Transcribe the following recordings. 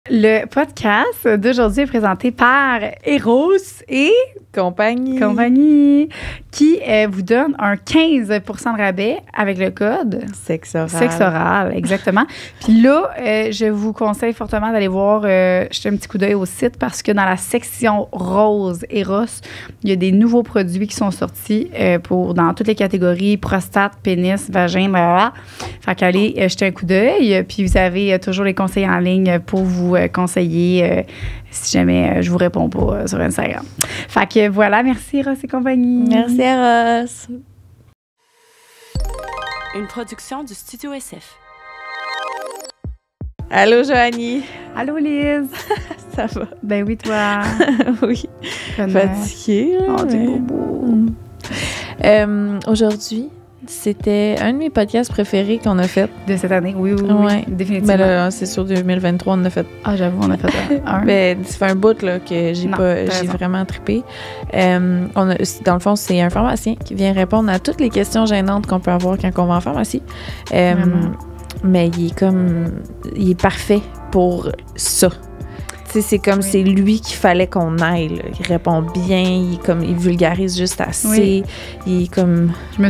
Le podcast d'aujourd'hui est présenté par Eros et compagnie qui vous donne un 15 % de rabais avec le code Sexoral, exactement. Puis là, je vous conseille fortement d'aller voir, jeter un petit coup d'œil au site parce que dans la section rose Eros, il y a des nouveaux produits qui sont sortis dans toutes les catégories, prostate, pénis, vagin, blablabla. Fait qu'allez jeter un coup d'œil. Puis vous avez toujours les conseils en ligne pour vous conseiller si jamais je vous réponds pas sur Instagram. Fait que voilà, merci Ross et compagnie. Merci Ross. Une production du Studio SF. Allô Joanie. Allô Lise. Ça va? Ben oui, toi. Oui. Fatiguée. Oh, t'es bobo. Aujourd'hui, c'était un de mes podcasts préférés qu'on a fait. De cette année, oui, ouais. Définitivement. Mais là, c'est sûr, 2023, on en a fait. Ah, j'avoue, on a fait un. Ben, ça fait un bout là, que j'ai vraiment trippé. Dans le fond, c'est un pharmacien qui vient répondre à toutes les questions gênantes qu'on peut avoir quand on va en pharmacie. Mais il est parfait pour ça. C'est comme c'est lui qu'il fallait qu'on aille. Là. Il répond bien, il vulgarise juste assez. Il est comme... Je me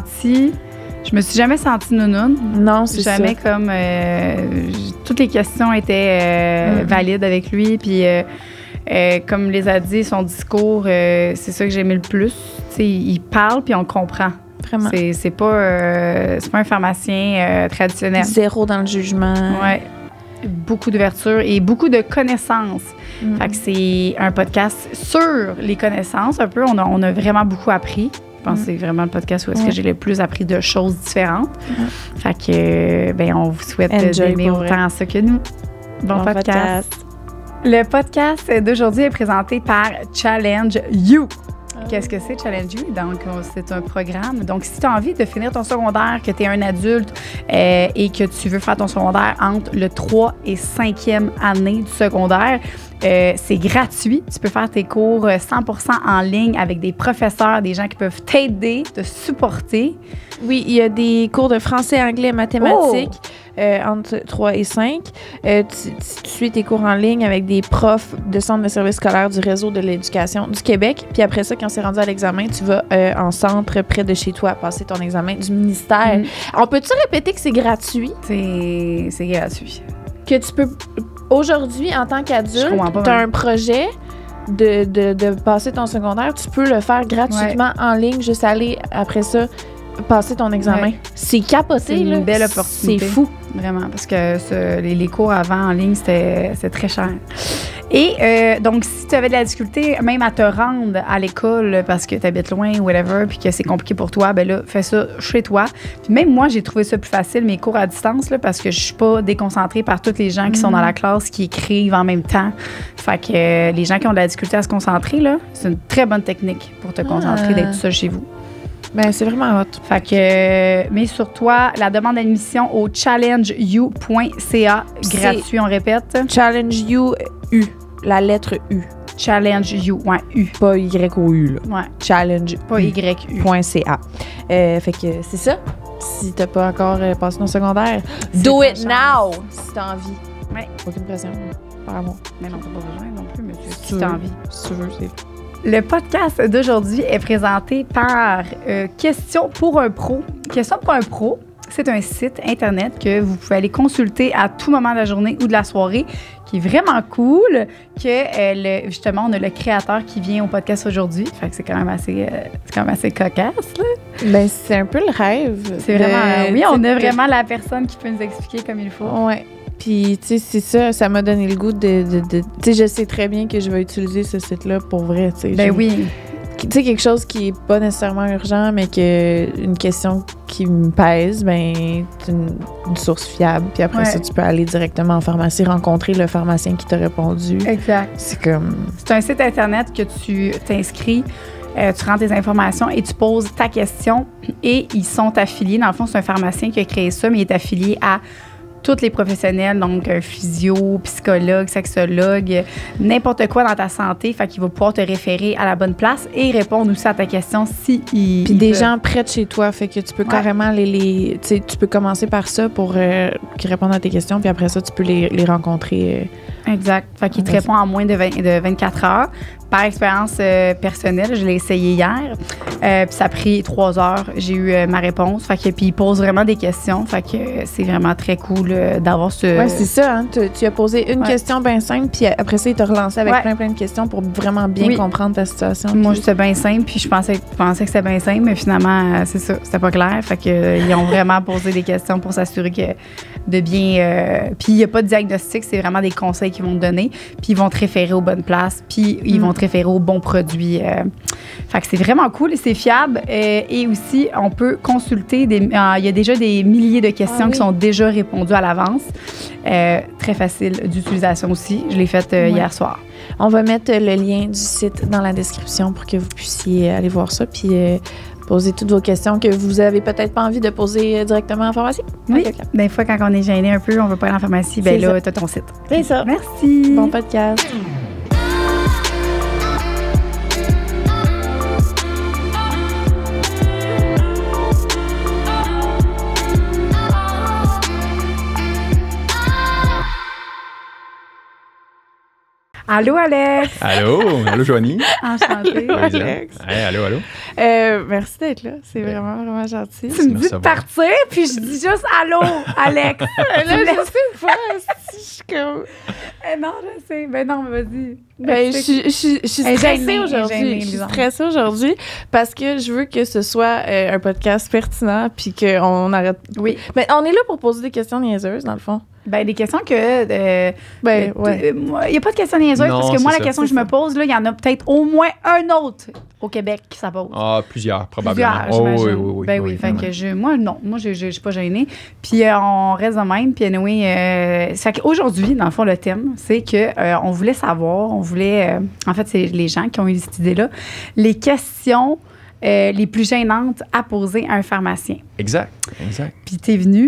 suis jamais sentie nounoune. Non, c'est ça. Jamais comme... toutes les questions étaient valides avec lui. Puis, comme les a dit, son discours, c'est ça que j'aimais le plus. T'sais, il parle, puis on comprend. Vraiment. C'est pas un pharmacien traditionnel. Zéro dans le jugement. Ouais. Beaucoup d'ouverture et beaucoup de connaissances. Fait que c'est un podcast sur les connaissances un peu. On a vraiment beaucoup appris. Je pense que c'est vraiment le podcast où est-ce que j'ai le plus appris de choses différentes. Fait que, on vous souhaite d'aimer autant ça que nous. Bon podcast. Le podcast d'aujourd'hui est présenté par Challenge You. Qu'est-ce que c'est, Challenge You? Donc, c'est un programme. Donc, si tu as envie de finir ton secondaire, que tu es un adulte et que tu veux faire ton secondaire entre le 3 et 5e année du secondaire, c'est gratuit. Tu peux faire tes cours 100% en ligne avec des professeurs, des gens qui peuvent t'aider, te supporter. Oui, il y a des cours de français, anglais, mathématiques. Entre 3 et 5. Tu suis tes cours en ligne avec des profs de centre de services scolaires du réseau de l'éducation du Québec. Puis après ça, quand c'est rendu à l'examen, tu vas en centre près de chez toi passer ton examen du ministère. On peut-tu répéter que c'est gratuit? C'est gratuit. Que tu peux... Aujourd'hui, en tant qu'adulte, tu as un projet de passer ton secondaire, tu peux le faire gratuitement en ligne, juste aller après ça passer ton examen. Ouais. C'est capoté, c'est une belle opportunité. C'est fou. Vraiment, parce que les cours avant en ligne, c'était très cher. Et donc, si tu avais de la difficulté même à te rendre à l'école parce que tu habites loin ou whatever, puis que c'est compliqué pour toi, ben là, fais ça chez toi. Puis même moi, j'ai trouvé ça plus facile, mes cours à distance, là, parce que je suis pas déconcentrée par tous les gens qui sont dans la classe, qui écrivent en même temps. Fait que les gens qui ont de la difficulté à se concentrer, là, c'est une très bonne technique pour te concentrer d'être tout seul chez vous. Ben, c'est vraiment hot. Fait que, mets sur toi la demande d'admission au challengeyou.ca. Gratuit, on répète. Challenge You, U. La lettre U. Challenge You, ouais, U. Pas Y-O-U, là. Ouais. Challenge pas Y-U.ca. Fait que c'est ça. Si t'as pas encore passé ton secondaire, do it now! Si t'as envie. Ouais. Aucune pression. Par moi. Mais non, t'as pas besoin non plus, mais si t'as envie. Si tu veux, c'est... Le podcast d'aujourd'hui est présenté par Question pour un pro. Question pour un pro, c'est un site Internet que vous pouvez aller consulter à tout moment de la journée ou de la soirée, qui est vraiment cool, que justement, on a le créateur qui vient au podcast aujourd'hui. Fait que c'est quand même assez cocasse, là. Ben, c'est un peu le rêve. C'est vraiment... Oui, on a vraiment la personne qui peut nous expliquer comme il faut. Ouais. Puis, tu sais, c'est ça m'a donné le goût de tu sais, je sais très bien que je vais utiliser ce site-là pour vrai, tu sais. Ben oui. Tu sais, quelque chose qui est pas nécessairement urgent, mais une question qui me pèse, ben, c'est une source fiable. Puis après ça, tu peux aller directement en pharmacie, rencontrer le pharmacien qui t'a répondu. Exact. C'est un site Internet que tu t'inscris. Tu rentres tes informations et tu poses ta question et ils sont affiliés. Dans le fond, c'est un pharmacien qui a créé ça, mais il est affilié à tous les professionnels, donc physio, psychologue, sexologue, n'importe quoi dans ta santé. Fait qu'il va pouvoir te référer à la bonne place et répondre aussi à ta question si il... Puis des gens près de chez toi, fait que tu peux carrément tu sais, tu peux commencer par ça pour qu'ils répondent à tes questions, puis après ça, tu peux les rencontrer Exact. Fait qu'il te répond en moins de 24 heures. Par expérience personnelle, je l'ai essayé hier. Puis ça a pris 3 heures. J'ai eu ma réponse. Fait que, puis il pose vraiment des questions. Fait que c'est vraiment très cool d'avoir ce... Oui, c'est ça. Hein? Tu as posé une question bien simple, puis après ça, il t'a relancé avec plein de questions pour vraiment bien comprendre ta situation. Moi, c'était bien simple, puis je pensais que c'était bien simple, mais finalement, c'est ça. C'était pas clair. Fait que ils ont vraiment posé des questions pour s'assurer que de bien... puis il n'y a pas de diagnostic, c'est vraiment des conseils qu'ils vont te donner. Puis ils vont te référer aux bonnes places, puis ils vont te référer aux bons produits. Fait que c'est vraiment cool et c'est fiable. Et aussi, on peut consulter. Il y a déjà des milliers de questions qui sont déjà répondues à l'avance. Très facile d'utilisation aussi. Je l'ai faite hier soir. On va mettre le lien du site dans la description pour que vous puissiez aller voir ça. Puis poser toutes vos questions que vous avez peut-être pas envie de poser directement en pharmacie. Oui. Des fois, quand on est gêné un peu, on veut pas aller en pharmacie, ben là, t'as ton site. C'est ça. Merci. Bon podcast. Allô, Alex! Allô, Joanie! Enchantée, Alex! Hey, allô! Merci d'être là, c'est vraiment gentil. Tu me dis de partir, puis je dis juste allô, Alex! Là, je sais pas, je suis comme... non, je sais. Ben non, mais vas-y. Ben, je suis stressée aujourd'hui. Je suis stressée aujourd'hui parce que je veux que ce soit un podcast pertinent puis qu'on arrête... Oui. Ben, on est là pour poser des questions niaiseuses, dans le fond. Ben, des questions que... il n'y a pas de questions niaiseuses parce que moi, la question que je me pose, là, il y en a peut-être au moins un autre au Québec qui ça pose. Ah, plusieurs, probablement. Oui. Ben oui, fait que moi, non. Moi, je suis pas gênée. Puis, on reste de même. Puis, anyway, aujourd'hui, dans le fond, le thème, c'est que on voulait savoir, en fait, c'est les gens qui ont eu cette idée-là, les questions les plus gênantes à poser à un pharmacien. Exact. Puis t'es venu,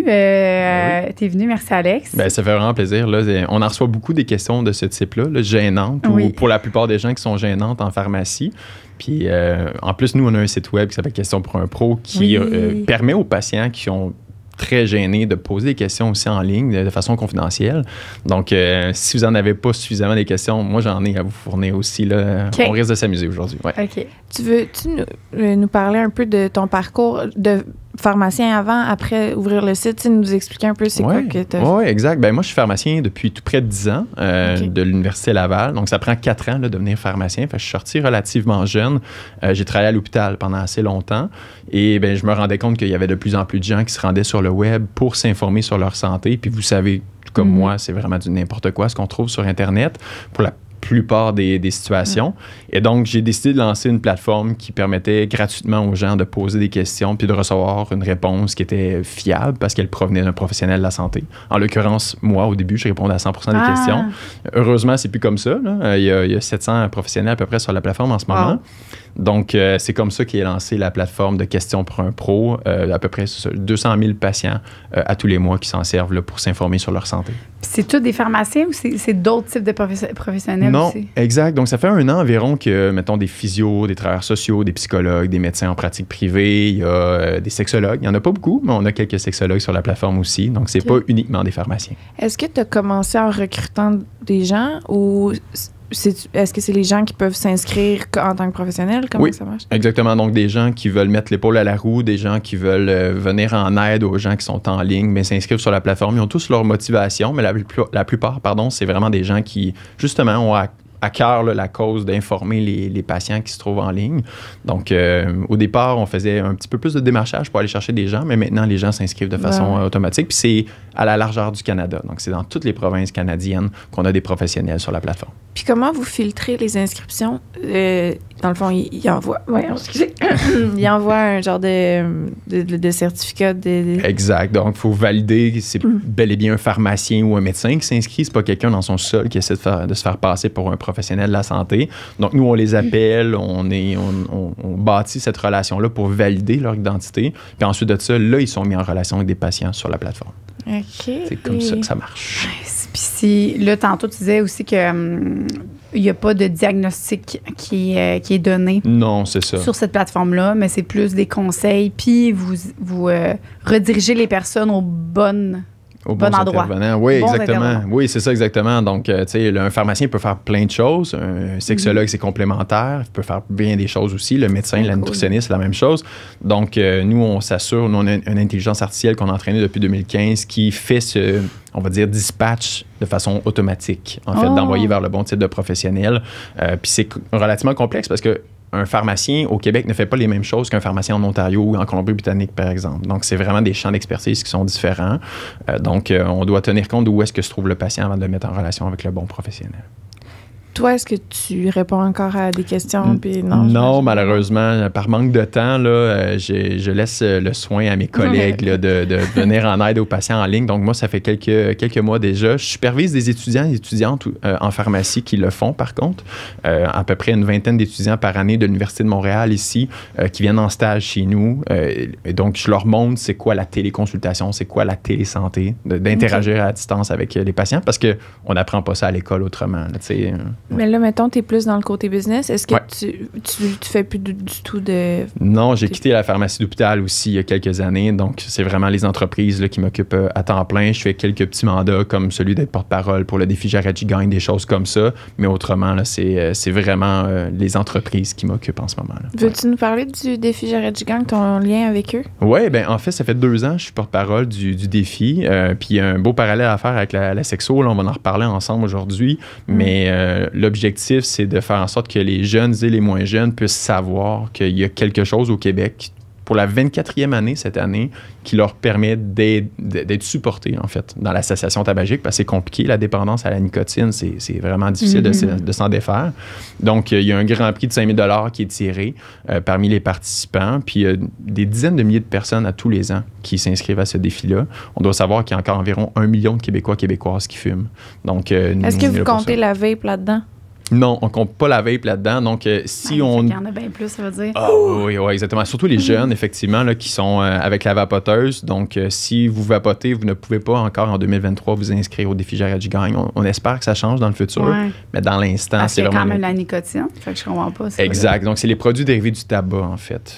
merci Alex. Ben, ça fait vraiment plaisir. Là, on en reçoit beaucoup des questions de ce type-là, là, gênantes, ou pour la plupart des gens qui sont gênantes en pharmacie. Puis en plus, nous, on a un site web qui s'appelle Question pour un pro qui permet aux patients qui sont très gênés de poser des questions aussi en ligne de façon confidentielle. Donc, si vous n'en avez pas suffisamment des questions, moi, j'en ai à vous fournir aussi. Là. On risque de s'amuser aujourd'hui. Ouais. OK. Tu veux-tu nous parler un peu de ton parcours de pharmacien avant, après ouvrir le site, nous expliquer un peu c'est quoi que tu as... Oui, exact. Ben, moi, je suis pharmacien depuis tout près de 10 ans de l'Université Laval. Donc, ça prend 4 ans là, de devenir pharmacien. Fait que je suis sorti relativement jeune. J'ai travaillé à l'hôpital pendant assez longtemps. Et ben, je me rendais compte qu'il y avait de plus en plus de gens qui se rendaient sur le web pour s'informer sur leur santé. Puis vous savez, comme moi, c'est vraiment du n'importe quoi ce qu'on trouve sur Internet pour la plupart des situations. Et donc, j'ai décidé de lancer une plateforme qui permettait gratuitement aux gens de poser des questions puis de recevoir une réponse qui était fiable parce qu'elle provenait d'un professionnel de la santé. En l'occurrence, moi, au début, je répondais à 100% des questions. Heureusement, c'est plus comme ça. Là. Il y a 700 professionnels à peu près sur la plateforme en ce moment. Donc, c'est comme ça qu'est lancée la plateforme de questions pour un pro. À peu près 200 000 patients à tous les mois qui s'en servent là, pour s'informer sur leur santé. C'est tous des pharmaciens ou c'est d'autres types de professionnels non, aussi? Exact. Donc, ça fait 1 an environ que, mettons, des physios, des travailleurs sociaux, des psychologues, des médecins en pratique privée, il y a des sexologues. Il n'y en a pas beaucoup, mais on a quelques sexologues sur la plateforme aussi. Donc, c'est pas uniquement des pharmaciens. Est-ce que tu as commencé en recrutant des gens ou... Est-ce que c'est les gens qui peuvent s'inscrire en tant que professionnels? Comment ça marche? Exactement. Donc, des gens qui veulent mettre l'épaule à la roue, des gens qui veulent venir en aide aux gens qui sont en ligne, mais s'inscrivent sur la plateforme. Ils ont tous leur motivation, mais la plupart, c'est vraiment des gens qui, justement, ont à cœur la cause d'informer les patients qui se trouvent en ligne. Donc, au départ, on faisait un petit peu plus de démarchage pour aller chercher des gens, mais maintenant, les gens s'inscrivent de façon automatique. Puis c'est à la largeur du Canada. Donc, c'est dans toutes les provinces canadiennes qu'on a des professionnels sur la plateforme. Puis comment vous filtrez les inscriptions? Dans le fond, il envoie... il envoie un genre de certificat. Exact. Donc, il faut valider que c'est bel et bien un pharmacien ou un médecin qui s'inscrit. C'est pas quelqu'un dans son sol qui essaie de se faire passer pour un professionnel de la santé. Donc, nous, on les appelle, on bâtit cette relation-là pour valider leur identité. Puis ensuite de ça, là, ils sont mis en relation avec des patients sur la plateforme. OK. C'est comme ça que ça marche. Puis là, tantôt, tu disais aussi que il n'y a pas de diagnostic qui est donné. Non, c'est ça. Sur cette plateforme-là, mais c'est plus des conseils, puis vous redirigez les personnes aux bonnes Aux bons endroits. Intervenants. Oui, exactement. Oui, c'est ça, exactement. Donc, tu sais, un pharmacien peut faire plein de choses. Un sexologue, c'est complémentaire. Il peut faire bien des choses aussi. Le médecin, la nutritionniste, c'est la même chose. Donc, nous, on s'assure, nous, on a une intelligence artificielle qu'on a entraînée depuis 2015 qui fait on va dire, dispatch de façon automatique, en fait, d'envoyer vers le bon type de professionnel. Puis c'est relativement complexe parce que un pharmacien au Québec ne fait pas les mêmes choses qu'un pharmacien en Ontario ou en Colombie-Britannique, par exemple. Donc, c'est vraiment des champs d'expertise qui sont différents. Donc, on doit tenir compte d'où est-ce que se trouve le patient avant de le mettre en relation avec le bon professionnel. Toi, est-ce que tu réponds encore à des questions? Puis non, malheureusement, par manque de temps, là, je laisse le soin à mes collègues là, de venir en aide aux patients en ligne. Donc, moi, ça fait quelques mois déjà. Je supervise des étudiants et étudiantes en pharmacie qui le font, par contre. À peu près une vingtaine d'étudiants par année de l'Université de Montréal ici qui viennent en stage chez nous. Et donc, je leur montre c'est quoi la téléconsultation, c'est quoi la télésanté, d'interagir à distance avec les patients parce qu'on n'apprend pas ça à l'école autrement. Là, mais là, mettons, tu es plus dans le côté business. Est-ce que tu fais plus du tout de... Non, j'ai quitté la pharmacie d'hôpital aussi il y a quelques années. Donc, c'est vraiment les entreprises là, qui m'occupent à temps plein. Je fais quelques petits mandats comme celui d'être porte-parole pour le défi J'arrête, j'y gagne, des choses comme ça. Mais autrement, là, c'est vraiment les entreprises qui m'occupent en ce moment. Veux-tu nous parler du défi J'arrête, j'y gagne, ton lien avec eux? Oui, bien, en fait, ça fait 2 ans que je suis porte-parole du défi. Puis, il y a un beau parallèle à faire avec la sexo. Là, on va en reparler ensemble aujourd'hui. Mais l'objectif, c'est de faire en sorte que les jeunes et les moins jeunes puissent savoir qu'il y a quelque chose au Québec pour la 24e année cette année qui leur permet d'être supportés, en fait, dans la cessation tabagique, parce que c'est compliqué, la dépendance à la nicotine, c'est vraiment difficile de s'en défaire. Donc, il y a un grand prix de 5 000 $ qui est tiré parmi les participants, puis il y a des dizaines de milliers de personnes à tous les ans qui s'inscrivent à ce défi-là. On doit savoir qu'il y a encore environ 1 million de Québécoises qui fument. Donc, est-ce que vous comptez la vape là-dedans? Non, on ne compte pas la vape là-dedans. Donc, si on... Il y en a bien plus, ça veut dire. Ah, oui, exactement. Surtout les jeunes, effectivement, là, qui sont avec la vapoteuse. Donc, si vous vapotez, vous ne pouvez pas encore en 2023 vous inscrire au défi J'arrête, j'y gagne. On espère que ça change dans le futur. Mais dans l'instant, c'est vraiment... quand même la nicotine. Fait que je comprends pas. Exact. Donc, c'est les produits dérivés du tabac, en fait,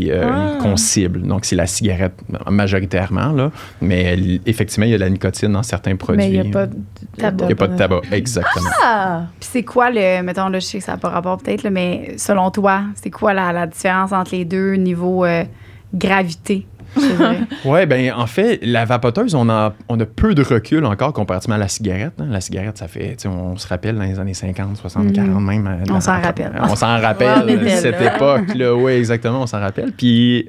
qu'on cible. Donc, c'est la cigarette majoritairement, là. Mais effectivement, il y a de la nicotine dans certains produits. Mais il n'y a pas de tabac. Il n'y a pas de tabac, exactement. Puis c'est quoi mettons, là, je sais que ça n'a pas rapport peut-être, là, mais selon toi, c'est quoi la différence entre les deux niveau gravité? Oui, bien, en fait, la vapoteuse, on a peu de recul encore comparativement à la cigarette. Hein. La cigarette, ça fait, on se rappelle dans les années 50, 60, 40 même. On s'en rappelle. On s'en rappelle cette époque-là. Oui, exactement, on s'en rappelle. Puis,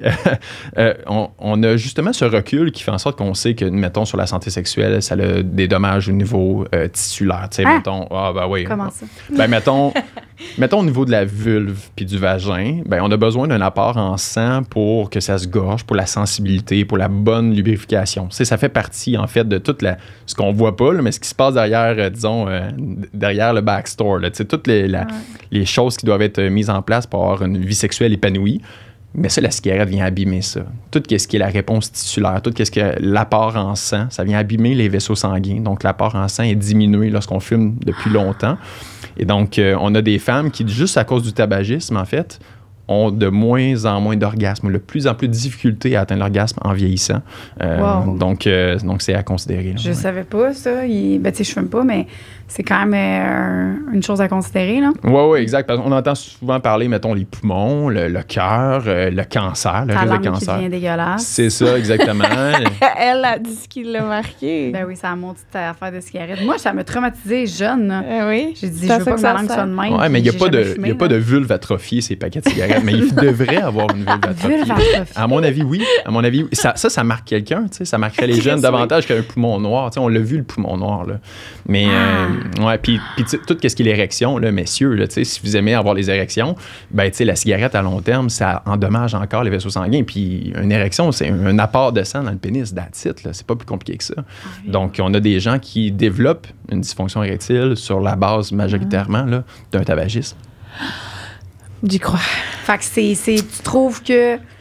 on a justement ce recul qui fait en sorte qu'on sait que, mettons, sur la santé sexuelle, ça a des dommages au niveau tissulaire. Tu sais, mettons, comment ça? Ben, mettons au niveau de la vulve puis du vagin, ben, on a besoin d'un apport en sang pour que ça se gorge, pour la sensibilité, pour la bonne lubrification. Ça fait partie, en fait, de toute ce qu'on voit pas, là, mais ce qui se passe derrière, derrière le backstore. Là, toutes les choses qui doivent être mises en place pour avoir une vie sexuelle épanouie. Mais ça, la cigarette vient abîmer ça. Tout ce qui est la réponse tissulaire, tout ce qui est l'apport en sang, ça vient abîmer les vaisseaux sanguins. Donc, l'apport en sang est diminué lorsqu'on fume depuis longtemps. Et donc, on a des femmes qui, juste à cause du tabagisme, en fait, ont de moins en moins d'orgasmes, de plus en plus de difficultés à atteindre l'orgasme en vieillissant. Donc, c'est à considérer. Là, je savais pas ça. Tu sais, je fume pas, mais c'est quand même une chose à considérer, là. Oui, exact. Parce qu'on entend souvent parler, mettons, les poumons, le cœur, le cancer, le risque de cancer. Qui devient dégueulasse. C'est ça, exactement. Elle a dit ce qui l'a marqué. Ben oui, ça a monté cette affaire de cigarette. Moi, ça m'a traumatisé jeune. Oui. J'ai dit, je veux pas que ma langue soit de même. Oui, mais il n'y a pas de vulve atrophiée, ces paquets de cigarettes. Mais il devrait avoir une vulve atrophiée. À mon avis, oui. Ça marque quelqu'un. Ça marquerait les jeunes davantage qu'un poumon noir. On l'a vu, le poumon noir. Là. Mais, puis tout ce qui est l'érection, là, messieurs, là, si vous aimez avoir les érections, ben, la cigarette à long terme, ça endommage encore les vaisseaux sanguins. Puis une érection, c'est un apport de sang dans le pénis, that's it, là. C'est pas plus compliqué que ça. Donc, on a des gens qui développent une dysfonction érectile sur la base majoritairement là, d'un tabagisme. J'y crois. Fait que tu trouves que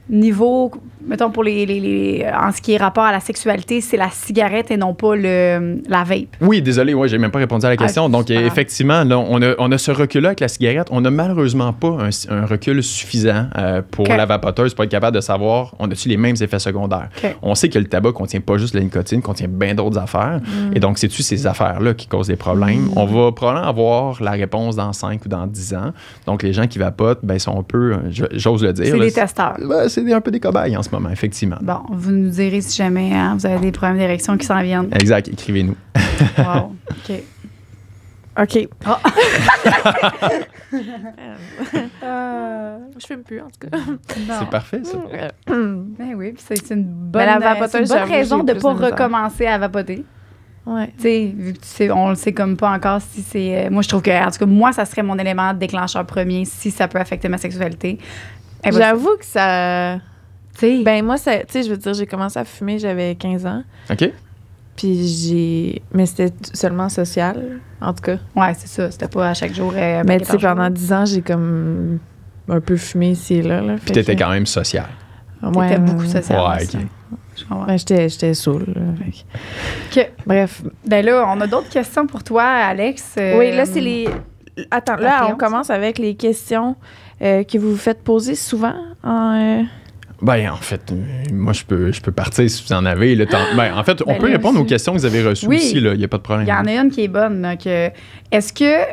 niveau, mettons, pour en ce qui est rapport à la sexualité, c'est la cigarette et non pas la vape. Oui, désolé, j'ai même pas répondu à la question. Donc, effectivement, là, on a ce recul-là avec la cigarette. On n'a malheureusement pas un recul suffisant pour la vapoteuse pour être capable de savoir on a-tu les mêmes effets secondaires. On sait que le tabac contient pas juste la nicotine, contient bien d'autres affaires. Et donc, c'est-tu ces affaires-là qui causent des problèmes? On va probablement avoir la réponse dans 5 ou dans 10 ans. Donc, les gens qui vapotent, sont un peu, j'ose le dire. C'est des testeurs. C'est un peu des cobayes en ce moment, effectivement. Bon, vous nous direz si jamais vous avez des problèmes d'érection qui s'en viennent. Exact, écrivez-nous. Wow, OK. Oh. Je fume plus, en tout cas. C'est parfait, ça. Ben oui, puis c'est une bonne raison de ne pas recommencer à vapoter. Ouais. Tu sais, vu que on le sait comme pas encore si c'est... moi, je trouve que, en tout cas, moi, ça serait mon élément déclencheur premier si ça peut affecter ma sexualité. J'avoue que ça... T'sais. Ben moi, je veux dire, j'ai commencé à fumer, j'avais 15 ans. OK. Puis mais c'était seulement social, en tout cas. Ouais, c'est ça. C'était pas à chaque jour. Mais tu sais, pendant 10 ans, j'ai comme un peu fumé ici et là. Puis t'étais quand même social. T'étais beaucoup social. Ouais, OK. Ben, j'étais saoule. Bref. Ben là, on a d'autres questions pour toi, Alex. Oui, là, c'est les... Attends, là, on commence avec les questions que vous vous faites poser souvent en fait, moi, je peux partir si vous en avez. En fait, on peut répondre aux questions que vous avez reçues aussi. Il n'y a pas de problème. Il y en a une qui est bonne. Est-ce que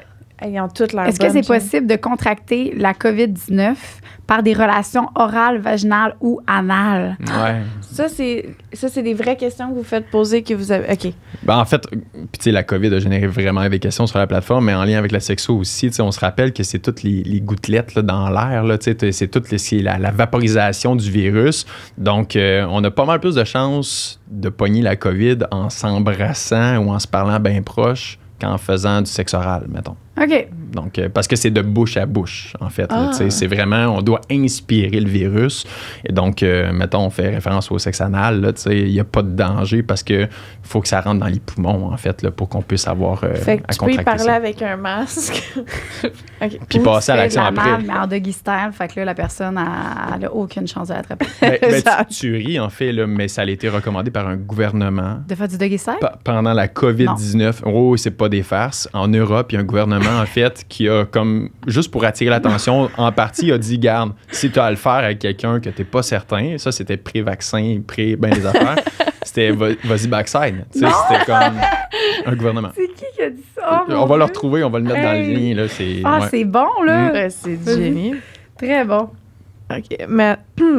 c'est possible de contracter la COVID-19 par des relations orales, vaginales ou anales? Ouais. Ça, c'est des vraies questions que vous faites poser que vous avez... OK. En fait, la COVID a généré vraiment des questions sur la plateforme, mais en lien avec la sexo aussi, on se rappelle que c'est toutes les gouttelettes là, dans l'air, là, c'est toute la vaporisation du virus. Donc, on a pas mal plus de chances de pogner la COVID en s'embrassant ou en se parlant bien proche qu'en faisant du sexe oral, mettons. OK. Donc, parce que c'est de bouche à bouche, en fait. C'est vraiment, on doit inspirer le virus. Et donc, mettons, on fait référence au sexe anal, il n'y a pas de danger parce que faut que ça rentre dans les poumons, en fait, là, pour qu'on puisse avoir fait que à tu peux y parler ça. avec un masque. Okay. Puis passer à l'action après. Mais en doggy style, fait que là, la personne n'a aucune chance de l'attraper. Tu ris, en fait, là, mais ça a été recommandé par un gouvernement. De faire du doggy style? Pendant la COVID-19. Oh, c'est pas des farces. En Europe, il y a un gouvernement, en fait, qui a comme, juste pour attirer l'attention, en partie, a dit, garde, si tu as à le faire avec quelqu'un que t'es pas certain, ça, c'était pré-vaccin, les affaires, c'était vas-y backside. C'était comme un gouvernement. C'est qui a dit ça? On va le retrouver, on va le mettre dans le lien. Là, c'est bon, là. C'est du génie. Très bon. OK, mais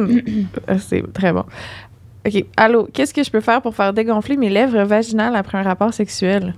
c'est très bon. OK. Allô, qu'est-ce que je peux faire pour faire dégonfler mes lèvres vaginales après un rapport sexuel?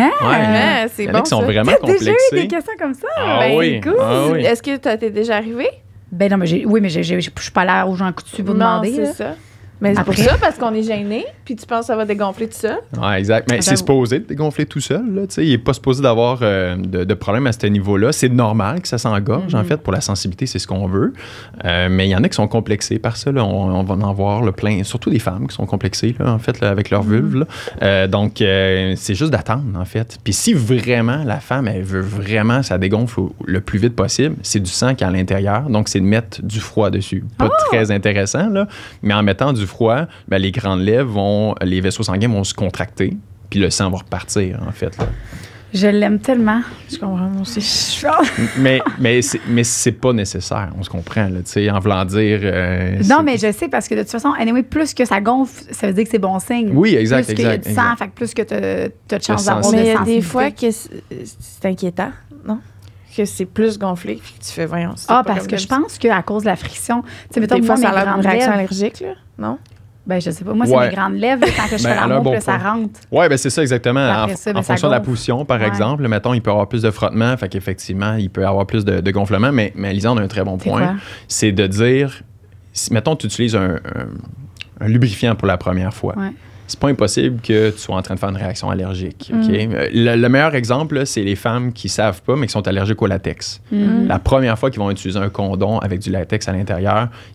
C'est bon, qui sont vraiment T'as complexés. déjà eu des questions comme ça? Oui. Cool. Oui. Est-ce que ça t'est déjà arrivé? Ben non, mais je suis pas là aux gens coutus pour demander. Non, c'est ça. Mais c'est pour ça, parce qu'on est gêné, puis tu penses que ça va dégonfler tout seul. Oui, exact. Mais c'est supposé de dégonfler tout seul. Là, il n'est pas supposé d'avoir de problème à ce niveau-là. C'est normal que ça s'engorge, en fait. Pour la sensibilité, c'est ce qu'on veut. Mais il y en a qui sont complexés par ça. Là. On va en voir le plein. Surtout des femmes qui sont complexées, là, en fait, là, avec leur vulve. Donc, c'est juste d'attendre, en fait. Puis si vraiment la femme, elle veut vraiment ça dégonfle le plus vite possible, c'est du sang qui est à l'intérieur. Donc, c'est de mettre du froid dessus. Pas très intéressant, là. Mais en mettant du froid, ben, les grandes lèvres les vaisseaux sanguins vont se contracter, puis le sang va repartir, en fait. Là. Je l'aime tellement. Je comprends, moi aussi. mais c'est pas nécessaire, on se comprend, là, tu sais, en voulant dire... non, mais je sais, parce que de toute façon, anyway, plus que ça gonfle, ça veut dire que c'est bon signe. Oui, exact, plus qu'il y a du sang, fait que plus que tu as de chance d'avoir mais de il y a sensibilité. des fois que c'est inquiétant, non? Que c'est plus gonflé, puis que tu fais, voyons. Parce que je pense qu'à cause de la friction, tu sais, mettons, des fois, ça a mes l'air d'une grandes réaction lèvres, allergique, là, non? Ben, je sais pas. Moi, c'est mes grandes lèvres, quand je fais l'amour, bon ça rentre. Oui, ben c'est ça, exactement. En ça, fonction de la position, par exemple, mettons, il peut y avoir plus de frottement, fait qu'effectivement, il peut y avoir plus de gonflement, mais Lisanne a un très bon point. C'est de dire, mettons, tu utilises un lubrifiant pour la première fois. Ouais. C'est pas impossible que tu sois en train de faire une réaction allergique. Okay? Le meilleur exemple, là, c'est les femmes qui savent pas, mais qui sont allergiques au latex. La première fois qu'ils vont utiliser un condom avec du latex à l'intérieur,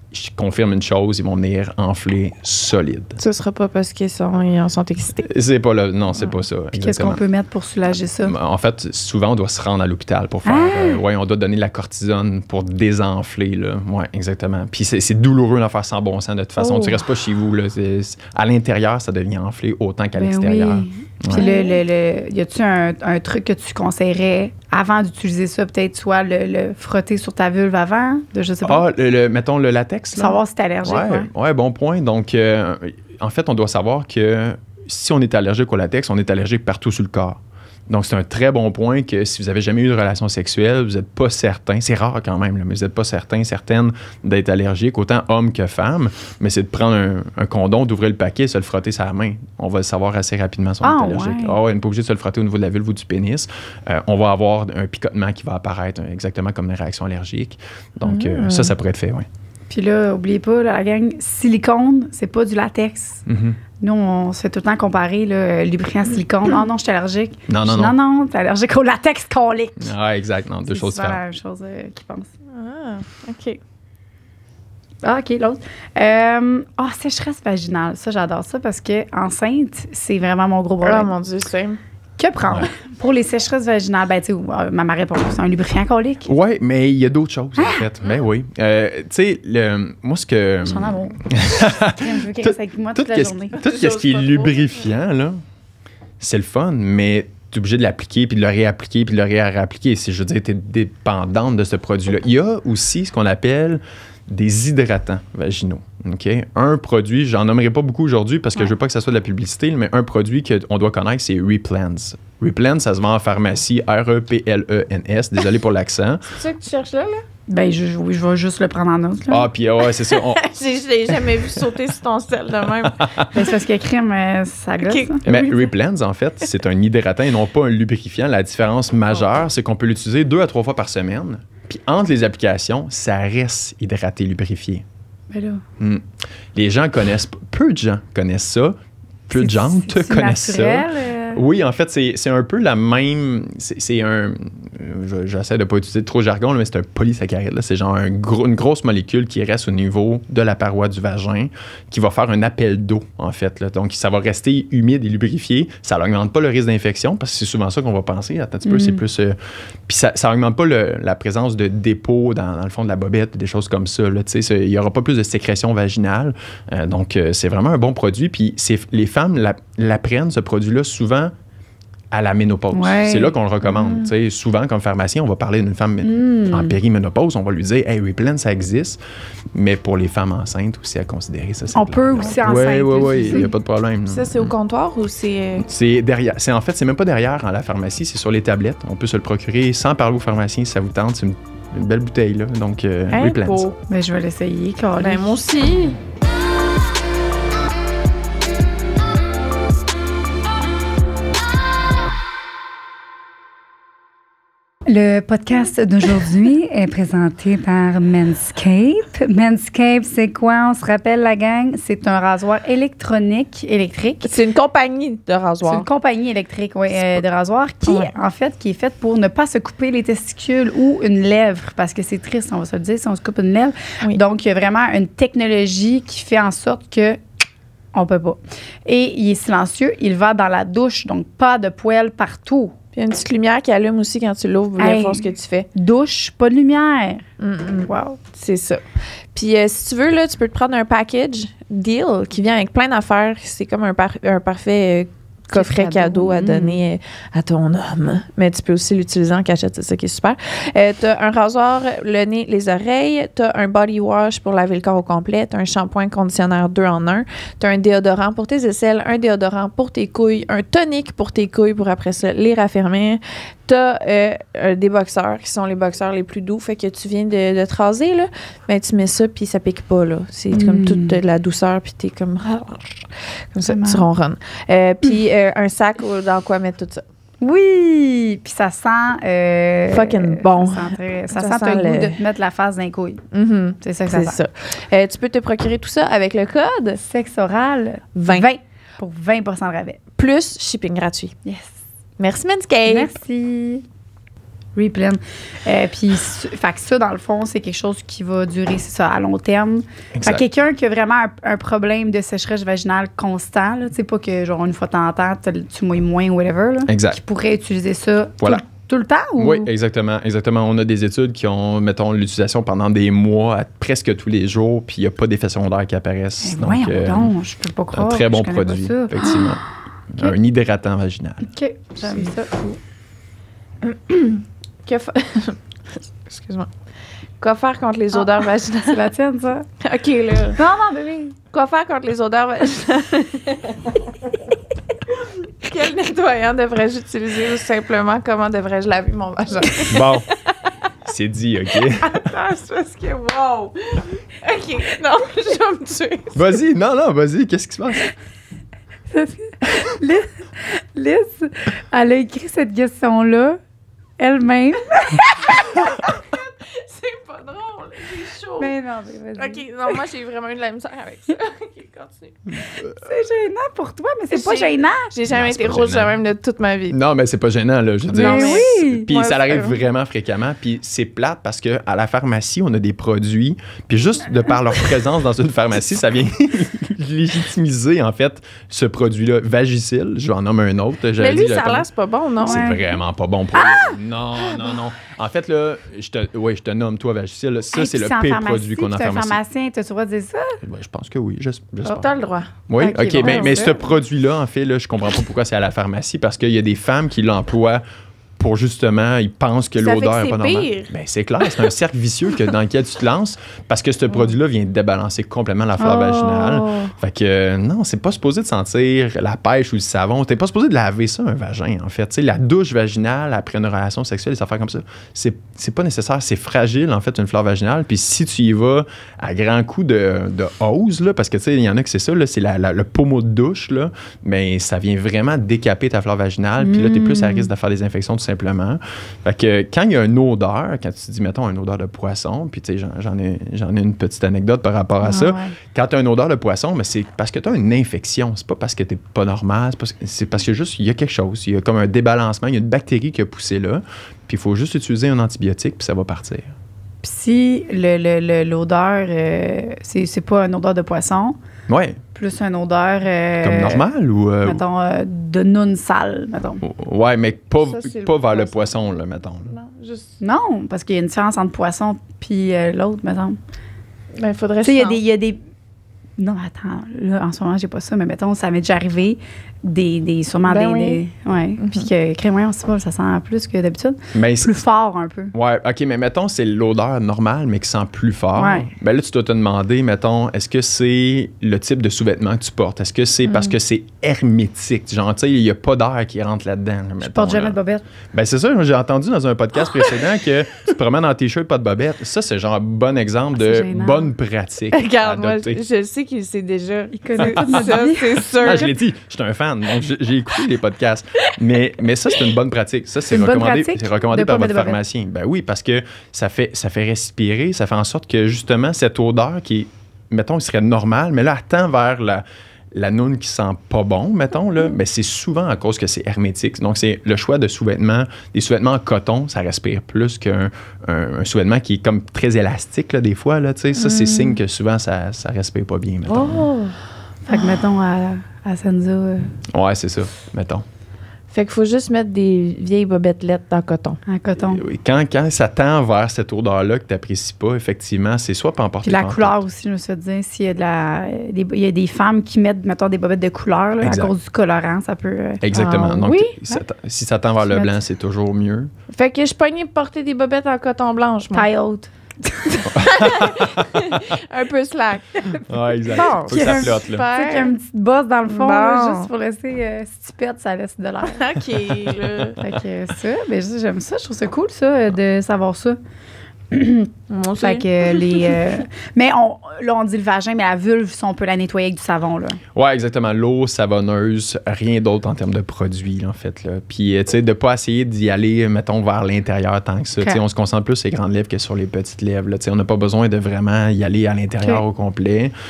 je confirme une chose, ils vont venir enfler solide. Ce sera pas parce qu'ils en sont excités. C'est pas là, non, c'est pas ça. Puis qu'est-ce qu'on peut mettre pour soulager ça? En fait, souvent, on doit se rendre à l'hôpital pour faire... on doit donner de la cortisone pour désenfler, là. Oui, exactement. Puis c'est douloureux d'en faire sans bon sens, de toute façon. Tu restes pas chez vous, là. À l'intérieur, ça devient enflé autant qu'à l'extérieur. Oui. Puis y a-tu un truc que tu conseillerais avant d'utiliser ça, peut-être soit le frotter sur ta vulve avant, je sais pas. Mettons le latex, là. Savoir si t'es allergique. Ouais, bon point. Donc, en fait, on doit savoir que si on est allergique au latex, on est allergique partout sur le corps. Donc, c'est un très bon point que si vous n'avez jamais eu de relation sexuelle, vous n'êtes pas certain, c'est rare quand même, là, mais vous n'êtes pas certaine d'être allergique, autant homme que femme, mais c'est de prendre un condom, d'ouvrir le paquet, se le frotter sur la main. On va le savoir assez rapidement si on est allergique. On n'est pas obligé de se le frotter au niveau de la vulve ou du pénis. On va avoir un picotement qui va apparaître, exactement comme une réaction allergique. Donc, ça pourrait être fait, oui. Puis là, n'oubliez pas, la gang, silicone, c'est pas du latex. Mm-hmm. Nous, on se fait tout le temps comparer, le lubrifiant silicone. Non, je suis allergique. Non, t'es allergique au latex colique. Ah, exact. Non, deux choses différentes. C'est la même chose qu'ils pensent. Ah, OK. Ah, OK, l'autre. Sécheresse vaginale. Ça, j'adore ça parce que enceinte, c'est vraiment mon gros problème. Oh mon Dieu, c'est... Que prendre pour les sécheresses vaginales? Ben, tu sais, ma réponse, c'est un lubrifiant colique. Oui, mais il y a d'autres choses, en fait. Ben oui. Tu sais, moi, ce que... J'en ai je veux qu'il reste avec moi toute la journée. Tout ce qui est lubrifiant, là, c'est le fun, mais tu es obligé de l'appliquer, puis de le réappliquer, puis de le réappliquer. Je veux dire, tu es dépendante de ce produit-là. Il y a aussi ce qu'on appelle des hydratants vaginaux. Okay? Un produit, j'en nommerai pas beaucoup aujourd'hui parce que je veux pas que ça soit de la publicité, mais un produit qu'on doit connaître, c'est Replens. Replens, ça se vend en pharmacie, R-E-P-L-E-N-S. Désolé pour l'accent. C'est ça que tu cherches là? Ben, je vais juste le prendre en note. Là. Ah, puis c'est ça. Je l'ai jamais vu sauter sur ton sel de même. Ben, c'est parce que crème, ça gosse. Okay. Mais Replens, en fait, c'est un hydratant et non pas un lubrifiant. La différence majeure, c'est qu'on peut l'utiliser 2 à 3 fois par semaine. Puis entre les applications, ça reste hydraté, lubrifié. Ben là. Les gens connaissent... Peu de gens connaissent ça. Peu de gens connaissent naturel, ça. Oui, en fait, c'est un peu la même... C'est un... J'essaie de ne pas utiliser trop de jargon, mais c'est un polysaccharide. Là. C'est genre une grosse molécule qui reste au niveau de la paroi du vagin, qui va faire un appel d'eau, en fait. Là. Donc, ça va rester humide et lubrifié. Ça n'augmente pas le risque d'infection, parce que c'est souvent ça qu'on va penser. Attends un petit peu, c'est plus... Puis ça n'augmente pas la présence de dépôts dans le fond de la bobette, des choses comme ça. Il n'y aura pas plus de sécrétion vaginale. Donc, c'est vraiment un bon produit. Puis les femmes l'apprennent, ce produit-là, souvent à la ménopause. Ouais. C'est là qu'on le recommande. Souvent, comme pharmacien, on va parler d'une femme en périménopause, on va lui dire « Hey, Replens, ça existe », mais pour les femmes enceintes aussi à considérer ça. On peut aussi enceinte. Oui, il n'y a pas de problème. Ça, c'est au comptoir ou c'est... C'est derrière. En fait, c'est même pas derrière en la pharmacie, c'est sur les tablettes. On peut se le procurer sans parler au pharmacien si ça vous tente. C'est une belle bouteille, là. Donc, Replens. Ben, je vais l'essayer, Carl. Ben, moi aussi. Le podcast d'aujourd'hui est présenté par Manscaped. Manscaped, c'est quoi? On se rappelle, la gang? C'est un rasoir électrique. C'est une compagnie de rasoirs. C'est une compagnie électrique, de rasoir qui, en fait, qui est faite pour ne pas se couper les testicules ou une lèvre, parce que c'est triste, on va se le dire, si on se coupe une lèvre. Oui. Donc, il y a vraiment une technologie qui fait en sorte que on peut pas. Et il est silencieux, il va dans la douche, donc pas de poêle partout. Puis il y a une petite lumière qui allume aussi quand tu l'ouvres, peu importe ce que tu fais. Douche, pas de lumière. Wow. C'est ça. Puis si tu veux, là, tu peux te prendre un package deal qui vient avec plein d'affaires. C'est comme un parfait coffret cadeau à donner à ton homme. Mais tu peux aussi l'utiliser en cachette, c'est ça qui est super. T'as un rasoir, le nez, les oreilles. T'as un body wash pour laver le corps au complet. T'as un shampoing conditionnaire 2 en 1. T'as un déodorant pour tes aisselles, un déodorant pour tes couilles, un tonique pour tes couilles pour après ça les raffermir. T'as des boxeurs qui sont les boxeurs les plus doux. Fait que tu viens de te raser, là. Ben, tu mets ça, puis ça pique pas, là. C'est comme toute de la douceur, puis t'es comme ça, tu ronronnes. Puis un sac dans quoi mettre tout ça. Oui! Puis ça sent... fucking bon. Ça sent le goût de te mettre la face d'un couille. C'est ça que ça sent. Ça. Tu peux te procurer tout ça avec le code SEXORAL 20 pour 20 % de rabais. Plus shipping gratuit. Yes. Merci, Manscaped. Merci. Replen. Puis, fait que ça, dans le fond, c'est quelque chose qui va durer, c'est ça, à long terme. Fait que quelqu'un qui a vraiment un problème de sécheresse vaginale constant, tu sais, pas que, genre, une fois de temps en temps, tu mouilles moins ou whatever, là, exact. qui pourrait utiliser ça tout le temps? Ou? Oui, exactement. On a des études qui ont, mettons, l'utilisation pendant des mois, presque tous les jours, puis il n'y a pas d'effets secondaires qui apparaissent. Donc, je peux pas croire. Un très bon produit, effectivement. Okay. Un hydratant vaginal. OK, j'aime ça. Excuse-moi. Quoi faire contre les odeurs vaginales? C'est la tienne, ça? OK, là. Non, bébé. Quoi faire contre les odeurs vaginales? Quel nettoyant devrais-je utiliser ou simplement comment devrais-je laver mon vagin? Bon, c'est dit, OK? Attends, c'est parce que, wow! OK, non, je vais me tuer. Vas-y, vas-y, qu'est-ce qui se passe? Liz, elle a écrit cette question-là elle-même. C'est pas drôle, c'est chaud. Mais non, mais vas-y. OK, non, moi, j'ai vraiment eu de la misère avec ça. OK, continue. C'est gênant pour toi, mais c'est pas gênant. J'ai jamais été rouge de même de toute ma vie. Non, mais c'est pas gênant, là, je veux dire. Mais oui! Puis ça arrive vraiment fréquemment, puis c'est plate parce qu'à la pharmacie, on a des produits, puis juste de par leur présence dans une pharmacie, ça vient légitimiser, en fait, ce produit-là. Vagisil, je vais en nommer un autre. Mais lui, ça a l'air, c'est pas bon, non? C'est vraiment pas bon pour Non. En fait, là, je te nomme, toi, Vagisil. Ça, c'est le pire produit qu'on a en pharmacie. Tu es un pharmacien, tu as le droit de dire ça? Ben, je pense que oui. J'espère. Tu as le droit. Oui, OK. Bon, mais ce produit-là, en fait, là, je comprends pas pourquoi c'est à la pharmacie, parce qu'il y a des femmes qui l'emploient pour justement, ils pensent que l'odeur n'est pas normale. Ben, c'est clair, c'est un cercle vicieux dans lequel tu te lances parce que ce produit-là vient débalancer complètement la flore vaginale. Fait que non, c'est pas supposé de sentir la pêche ou le savon. T'es pas supposé de laver ça, un vagin, en fait. T'sais, la douche vaginale après une relation sexuelle, des affaires comme ça, c'est pas nécessaire. C'est fragile, en fait, une flore vaginale. Puis si tu y vas à grands coups de hose, là, parce que tu sais, il y en a que c'est ça, là, c'est le pommeau de douche, là, mais ça vient vraiment décaper ta flore vaginale. Puis là, t'es plus à risque de faire des infections tout simplement. Fait que quand il y a une odeur, quand tu te dis, mettons, une odeur de poisson, puis tu sais, j'en ai une petite anecdote par rapport à ça. Ouais. Quand tu as une odeur de poisson, mais c'est parce que tu as une infection. C'est pas parce que tu n'es pas normal, c'est parce que juste, il y a quelque chose. Il y a comme un débalancement, il y a une bactérie qui a poussé là, puis il faut juste utiliser un antibiotique, puis ça va partir. Puis si l'odeur, c'est pas une odeur de poisson, ouais. Plus une odeur... comme normale ou... mettons, de noune sale, mettons. Ouais, mais pas vers le poisson, là, mettons. Là. Non, parce qu'il y a une différence entre poisson puis l'autre, mettons. Ben, il faudrait... Tu sais, il y a des... Non, attends, là, en ce moment, j'ai pas ça, mais mettons, ça m'est déjà arrivé sûrement ouais. Puis que crémoyen, on sait pas, ça sent plus que d'habitude. Mais plus fort un peu. Ouais, OK, mais mettons, c'est l'odeur normale, mais qui sent plus fort. Ouais. Ben là, tu dois te demander, mettons, est-ce que c'est le type de sous-vêtement que tu portes? Est-ce que c'est parce que c'est hermétique? Genre, tu sais, il n'y a pas d'air qui rentre là-dedans. Je porte jamais de bobette. Ben c'est ça, j'ai entendu dans un podcast précédent que tu te promènes en t-shirt, pas de bobette. Ça, c'est genre un bon exemple de bonne pratique. Regarde, moi, je sais qu'il sait déjà. Il connaît tout ça, c'est sûr. Ah, je l'ai dit, je suis un fan. Donc, j'ai écouté les podcasts. Mais ça, c'est une bonne pratique. Ça, c'est recommandé par votre pharmacien. Ben oui, parce que ça fait respirer, ça fait en sorte que, justement, cette odeur qui, mettons, qui serait normale, mais là, elle tend vers la noune qui sent pas bon, mettons, là, ben c'est souvent à cause que c'est hermétique. Donc, c'est le choix de sous-vêtements. Des sous-vêtements en coton, ça respire plus qu'un sous-vêtement qui est comme très élastique, là, des fois. Là, ça, c'est signe que souvent, ça respire pas bien, mettons. Oh! Fait que, mettons, à Senza... Ouais, c'est ça, mettons. Fait qu'il faut juste mettre des vieilles bobettes lettres en coton. En coton. Oui, quand ça tend vers cette odeur-là que tu n'apprécies pas, effectivement, c'est soit pas emporter. Puis la couleur aussi, je me suis dit, s'il y a il y a des femmes qui mettent, mettons, des bobettes de couleur là, à cause du colorant, ça peut... Exactement. Donc, si ça tend vers le blanc, c'est toujours mieux. Fait que je pognais pour porter des bobettes en coton blanche, moi. Taille haute. Un peu slack. Ouais, exact. Bon, faut que ça flotte, là. Tu sais qu'il y a une petite bosse dans le fond, là, juste pour laisser, si tu pètes, ça laisse de l'air. OK, là. Fait que ça, ben, j'aime ça. Je trouve ça cool, ça, de savoir ça. Fait que mais on dit le vagin, mais la vulve, si on peut la nettoyer avec du savon, là. Ouais, exactement. L'eau savonneuse, rien d'autre en termes de produits, là, en fait, là. Puis, tu sais, de pas essayer d'y aller, mettons, vers l'intérieur tant que ça. Okay. On se concentre plus sur les grandes lèvres que sur les petites lèvres, là. On n'a pas besoin de vraiment y aller à l'intérieur au complet.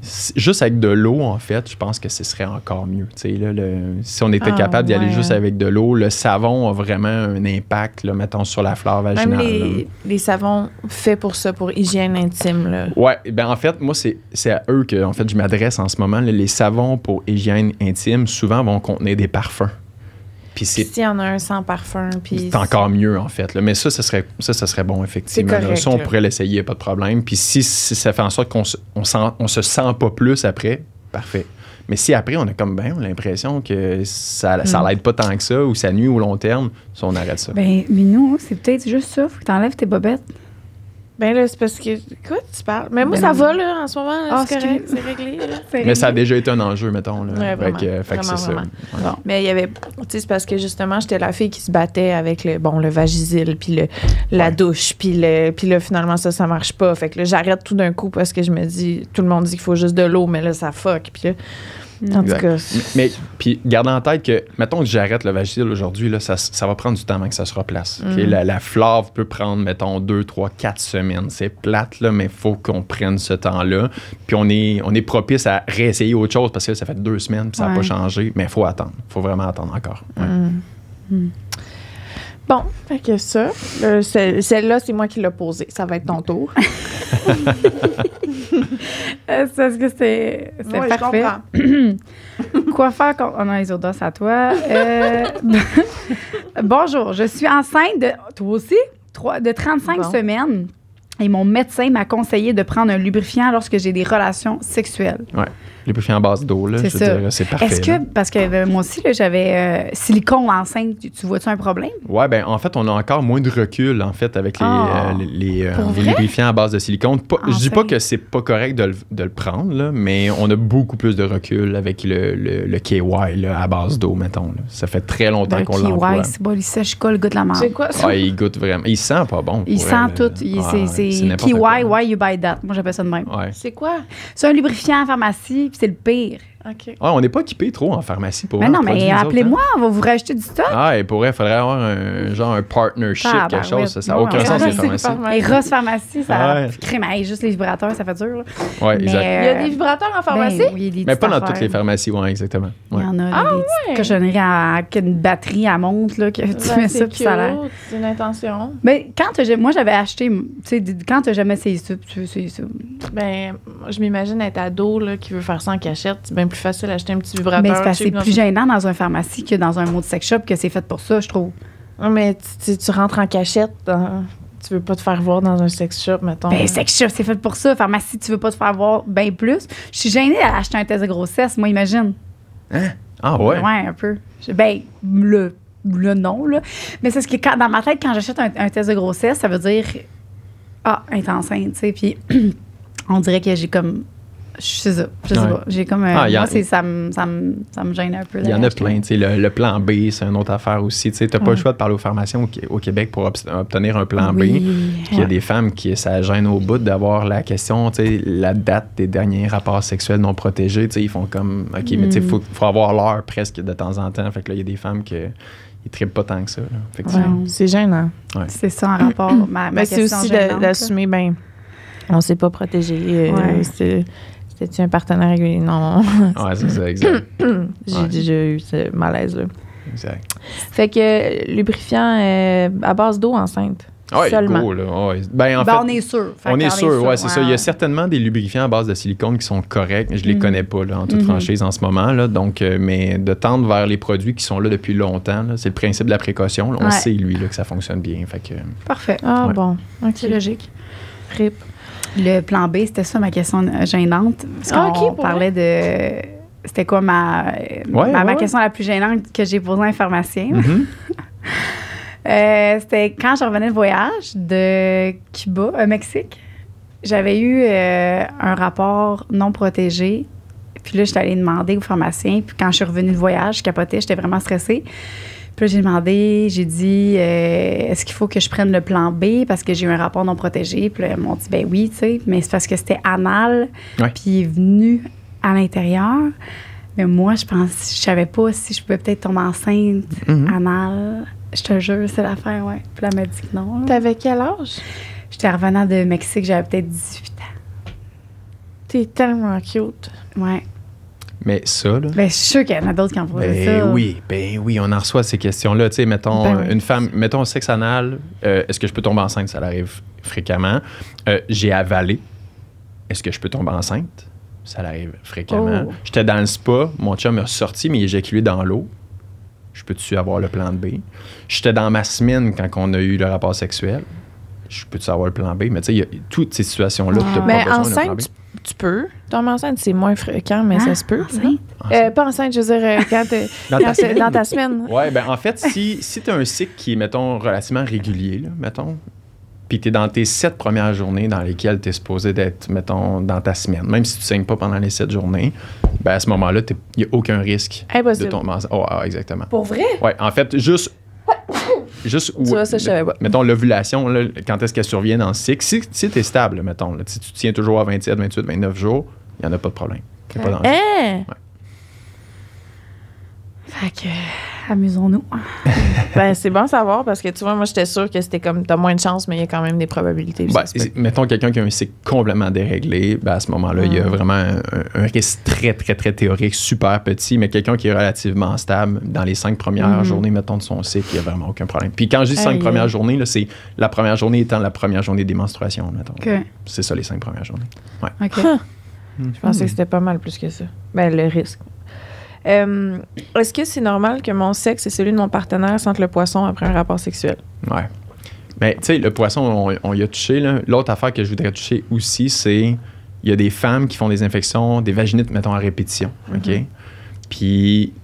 juste avec de l'eau, en fait, je pense que ce serait encore mieux. Là, si on était capable d'y aller juste avec de l'eau, le savon a vraiment un impact, là, mettons, sur la flore vaginale. Même les savons faits pour ça, pour hygiène intime. Là. Ouais, ben en fait, moi, c'est à eux que en fait, je m'adresse en ce moment. Là. Les savons pour hygiène intime, souvent, vont contenir des parfums. Puis s'il y en a un sans parfum, puis c'est encore mieux, en fait. Là. Mais ça serait bon, effectivement. C'est correct, ça, on pourrait l'essayer, pas de problème. Puis si ça fait en sorte qu'on se sent pas plus après, parfait. Mais si après, on a comme on a l'impression que ça l'aide pas tant que ça, ou ça nuit au long terme, ça, on arrête ça. Ben, Minou, c'est peut-être juste ça. Faut que t'enlèves tes bobettes. Ben là, c'est parce que... Quoi, tu parles? Mais moi, ça va, là, en ce moment. Là, c'est correct, c'est réglé. Là. Mais ça a déjà été un enjeu, mettons. Là. Ouais, vraiment, fait que c'est ça. Ouais. Bon. Mais il y avait... Tu sais, c'est parce que, justement, j'étais la fille qui se battait avec le Vagisil, puis la douche, puis là, finalement, ça marche pas. Fait que là, j'arrête tout d'un coup parce que je me dis... Tout le monde dit qu'il faut juste de l'eau, mais là, ça fuck. Puis là... En tout cas. Mais puis garde en tête que, mettons que j'arrête le Vagisil aujourd'hui, là, ça va prendre du temps avant que ça se replace. Okay? La flore peut prendre, mettons, 2, 3, 4 semaines. C'est plate, là, mais il faut qu'on prenne ce temps-là. Puis on est propice à réessayer autre chose parce que ça fait 2 semaines puis ça n'a pas changé. Mais il faut attendre. Il faut vraiment attendre encore. Ouais. Bon, fait que ça. Celle-là, c'est moi qui l'ai posée. Ça va être ton tour. C'est parce que c'est parfait. Quoi faire quand on a les audaces à toi? Bonjour, je suis enceinte de... Toi aussi? De 35 semaines. Et mon médecin m'a conseillé de prendre un lubrifiant lorsque j'ai des relations sexuelles. Ouais. Lubrifiant à base d'eau, là, c'est parfait. Est-ce que, parce que moi aussi, là, j'avais silicone enceinte, tu vois-tu un problème? Oui, bien, en fait, on a encore moins de recul, en fait, avec les lubrifiants à base de silicone. Je dis pas que c'est pas correct de le prendre, là, mais on a beaucoup plus de recul avec le KY là, à base d'eau, mettons. Là. Ça fait très longtemps qu'on l'emploie. Le KY, c'est bon, il sèche quoi, le goût de la marde? C'est quoi ça? Ouais, il goûte vraiment. Il sent pas bon. Il sent tout. C'est KY, why you buy that? Moi, j'appelle ça de même. Ouais. C'est quoi? C'est un lubrifiant en pharmacie, puis c'est le pire. OK. Ouais, on n'est pas équipé trop en pharmacie pour mais non, mais appelez-moi, on va vous rajouter du stock. Ah, il faudrait avoir un partnership, quelque chose. Ça n'a aucun sens, les pharmacies. Et Ross Pharmacie, ça crème, juste les vibrateurs, ça fait dur. Oui, exact. Il y a des vibrateurs en pharmacie? Ben, oui, mais pas dans toutes les pharmacies, oui, exactement. Ouais. Il y en a des petites cochonneries avec une batterie à montre, là, que tu mets ça, puis ça a l'air. C'est une intention. Mais moi, j'avais acheté, tu sais, quand tu n'as jamais essayé ça, tu veux essayer ça. Ben, je m'imagine être ado, là, qui veut faire ça en cachette. C'est bien plus facile d'acheter un petit vibrateur. Mais c'est plus gênant dans une pharmacie que dans un mot de sex shop que c'est fait pour ça, je trouve. Mais tu rentres en cachette, tu veux pas te faire voir dans un sex shop, mettons. Ben, sex shop, c'est fait pour ça. Pharmacie, tu veux pas te faire voir bien plus. Je suis gênée d'acheter un test de grossesse, moi, imagine. Hein? Ah ouais? Ouais, un peu. Ben, le non, là. Mais c'est ce que dans ma tête, quand j'achète un test de grossesse, ça veut dire être enceinte, tu sais. Puis on dirait que j'ai comme... Je sais pas. J'ai comme... moi, ça me gêne un peu. Il y en a plein. Le plan B, c'est une autre affaire aussi. Tu n'as pas le choix de parler aux pharmaciens au Québec pour obtenir un plan B. Puis il y a des femmes qui ça gêne au bout d'avoir la question, la date des derniers rapports sexuels non protégés. Ils font comme, OK, mais il faut avoir l'heure presque de temps en temps. Fait que là, il y a des femmes qui ne trippent pas tant que ça. C'est gênant. Ouais. C'est ça en rapport. Mais c'est aussi d'assumer, on ne s'est pas protégé. C'était-tu un partenaire régulier? Non. Ouais, c'est ça, exact. J'ai déjà eu ce malaise-là. Exact. Fait que lubrifiant à base d'eau enceinte. Oui, seulement. go, là. Ouais. En fait, on est sûr. On est sûr, oui, c'est ça. Il y a certainement des lubrifiants à base de silicone qui sont corrects. Je les connais pas, là, en toute franchise en ce moment. Là, donc, mais de tendre vers les produits qui sont là depuis longtemps, là, c'est le principe de la précaution. Là, on sait, lui, là, que ça fonctionne bien. Fait que, parfait. Ah bon. C'est logique. RIP. Le plan B, c'était ça ma question gênante. Parce qu'on parlait de... C'était quoi ma question la plus gênante que j'ai posée à un pharmacien? C'était quand je revenais de voyage de Cuba, Mexique. J'avais eu un rapport non protégé. Puis là, j'étais allée demander au pharmacien. Puis quand je suis revenue de voyage, je capotais, j'étais vraiment stressée. Puis là, j'ai demandé, j'ai dit, est-ce qu'il faut que je prenne le plan B parce que j'ai eu un rapport non protégé? Puis là, ils m'ont dit, ben oui, tu sais, mais c'est parce que c'était anal, puis il est venu à l'intérieur. Mais moi, je savais pas si je pouvais peut-être tomber enceinte anal. Je te jure, c'est l'affaire, ouais. Puis là, elle m'a dit que non. T'avais quel âge? J'étais revenant de Mexique, j'avais peut-être 18 ans. T'es tellement cute. Ouais. Mais ça, là... Ben, je suis sûre qu'il y en a d'autres qui en posent ça. Ben oui, on en reçoit ces questions-là. Tu sais, mettons, une femme, mettons, sexe anal, est-ce que je peux tomber enceinte? Ça arrive fréquemment. J'ai avalé. Est-ce que je peux tomber enceinte? Ça arrive fréquemment. J'étais dans le spa, mon chum m'a sorti, mais il éjaculé dans l'eau. Je peux-tu avoir le plan B? J'étais dans ma semaine quand on a eu le rapport sexuel. Je peux-tu avoir le plan B? Mais tu sais, il y a toutes ces situations-là que tu n'as pas besoin d'un plan B. Tu peux. Tomber enceinte, c'est moins fréquent, mais ça se peut. Enceinte? Pas enceinte, je veux dire, quand dans ta semaine. Oui, ben en fait, si tu as un cycle qui est, mettons, relativement régulier, là, mettons, puis tu es dans tes 7 premières journées dans lesquelles tu es supposé d'être, mettons, dans ta semaine, même si tu ne saignes pas pendant les 7 journées, ben à ce moment-là, il n'y a aucun risque de tomber enceinte. Exactement. Pour vrai? Oui, en fait, juste où, tu vois, ça, je savais pas. Mettons, l'ovulation, là, quand est-ce qu'elle survient dans le cycle, si tu es stable, mettons, là, si tu tiens toujours à 27, 28, 29 jours, il n'y en a pas de problème. Il n'y a pas d'enjeu. Ouais. Fait que, amusons-nous. Ben, c'est bon à savoir parce que, tu vois, moi, j'étais sûre que c'était comme, t'as moins de chance, mais il y a quand même des probabilités. Mettons quelqu'un qui a un cycle complètement déréglé, ben à ce moment-là, il y a vraiment un risque très, très, très théorique, super petit, mais quelqu'un qui est relativement stable dans les 5 premières journées, mettons, de son cycle, il n'y a vraiment aucun problème. Puis quand je dis 5 premières journées, là, c'est la première journée étant la première journée des menstruations, mettons. C'est ça, les 5 premières journées. Ouais. Je pensais que c'était pas mal plus que ça. Ben, le risque. Est-ce que c'est normal que mon sexe et celui de mon partenaire sentent le poisson après un rapport sexuel? Ouais. Mais tu sais, le poisson, on y a touché. Là. L'autre affaire que je voudrais toucher aussi, c'est il y a des femmes qui font des infections, des vaginites, mettons, à répétition. OK? Puis,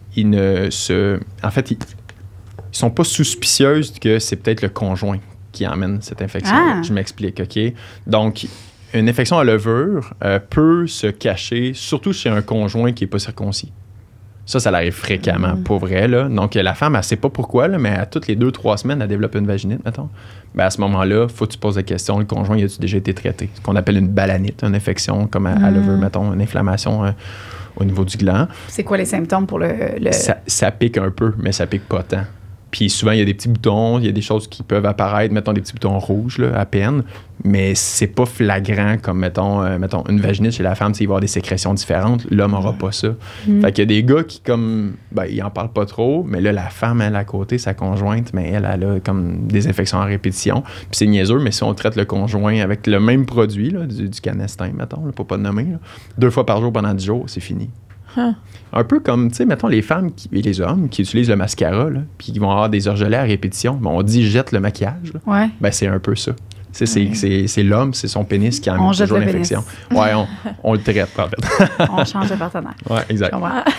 en fait, ils sont pas suspicieuses que c'est peut-être le conjoint qui emmène cette infection. Je m'explique, OK? Donc, une infection à levure peut se cacher, surtout chez un conjoint qui n'est pas circoncis. Ça arrive fréquemment, pour vrai. Là. Donc, la femme, elle ne sait pas pourquoi, là, mais à toutes les 2-3 semaines, elle développe une vaginite, mettons. Ben, à ce moment-là, il faut que tu poses la question, le conjoint, il a-tu déjà été traité? Ce qu'on appelle une balanite, une infection comme à levure, mettons, une inflammation au niveau du gland. C'est quoi les symptômes pour le... Ça pique un peu, mais ça pique pas tant. Puis souvent, il y a des petits boutons, il y a des choses qui peuvent apparaître, mettons des petits boutons rouges là, à peine, mais c'est pas flagrant comme, mettons une vaginite chez la femme, il va y avoir des sécrétions différentes. L'homme n'aura pas ça. Fait qu'il y a des gars qui, comme, ils en parlent pas trop, mais là, la femme, elle, à côté, sa conjointe, mais elle a comme des infections en répétition. Puis c'est niaiseux, mais si on traite le conjoint avec le même produit, là, du canestin, mettons, là, pour pas le nommer, là, 2 fois par jour pendant 10 jours, c'est fini. Un peu comme, tu sais, mettons, les femmes et les hommes qui utilisent le mascara, puis qui vont avoir des orgelets à répétition. Bon, on dit jette le maquillage. Ben, c'est un peu ça. C'est l'homme, c'est son pénis qui amène toujours l'infection. Ouais, on le traite, en fait. On change de partenaire. Ouais, exact.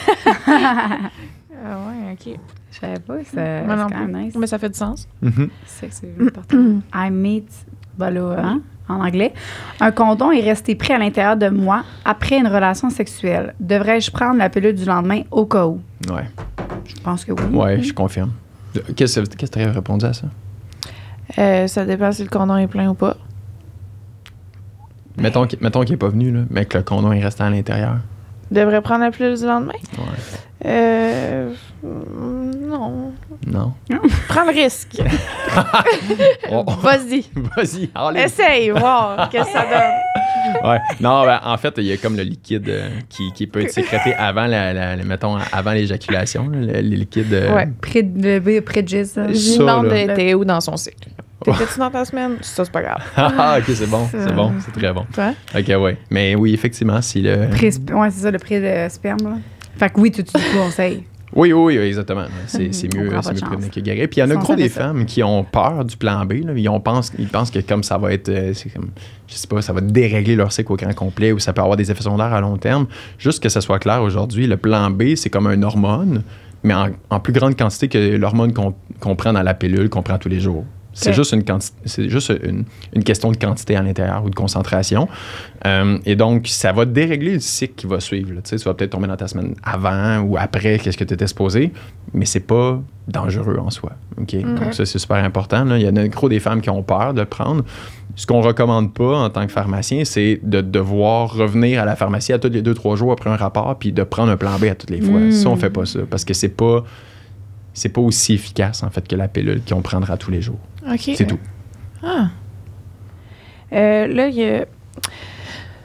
Ouais, OK. Je savais pas que c'est quand même nice. Mais ça fait du sens. C'est que c'est important. I meet, en anglais. Un condom est resté pris à l'intérieur de moi après une relation sexuelle. Devrais-je prendre la pilule du lendemain au cas où? Ouais. Je pense que oui. Ouais, je confirme. Qu'est-ce que tu as répondu à ça? Ça dépend si le condom est plein ou pas. Mettons qu'il n'est pas venu, là, mais que le condom est resté à l'intérieur. Devrais prendre la pilule du lendemain? Ouais. Non. Non. Prends le risque. Vas-y. Vas-y. Allez. Essaye, voir qu'est-ce que ça donne. Ouais. Non, ben, en fait, il y a comme le liquide qui peut être sécrété avant, mettons, avant l'éjaculation, le liquide. Près de jizz. Je demande t'es où dans son cycle. T'étais-tu dans ta semaine? Ça, c'est pas grave. OK, c'est bon. C'est bon. C'est très bon. Ouais. OK, ouais. Mais oui, effectivement, si le... Ouais, c'est ça, le prix de sperme, là. Fait que oui, tu conseilles. Oui, exactement. C'est mieux prévenir que guérir. Puis il y en a gros des femmes qui ont peur du plan B. Là. Ils pensent que comme ça va être, je sais pas, ça va dérégler leur cycle au grand complet ou ça peut avoir des effets secondaires à long terme. Juste que ça soit clair aujourd'hui, le plan B, c'est comme une hormone, mais en plus grande quantité que l'hormone qu'on prend dans la pilule, qu'on prend tous les jours. C'est juste une question de quantité à l'intérieur ou de concentration. Et donc, ça va dérégler le cycle qui va suivre. Là. Tu vas peut-être tomber dans ta semaine avant ou après qu'est-ce que tu étais supposé, mais c'est pas dangereux en soi. Okay? Donc, ça, c'est super important. Là. Il y en a gros des femmes qui ont peur de le prendre. Ce qu'on recommande pas en tant que pharmacien, c'est de devoir revenir à la pharmacie à tous les 2-3 jours après un rapport puis de prendre un plan B à toutes les fois. Ça, on fait pas ça parce que c'est pas aussi efficace, en fait, que la pilule qu'on prendra tous les jours. OK. C'est tout. Là, il y a...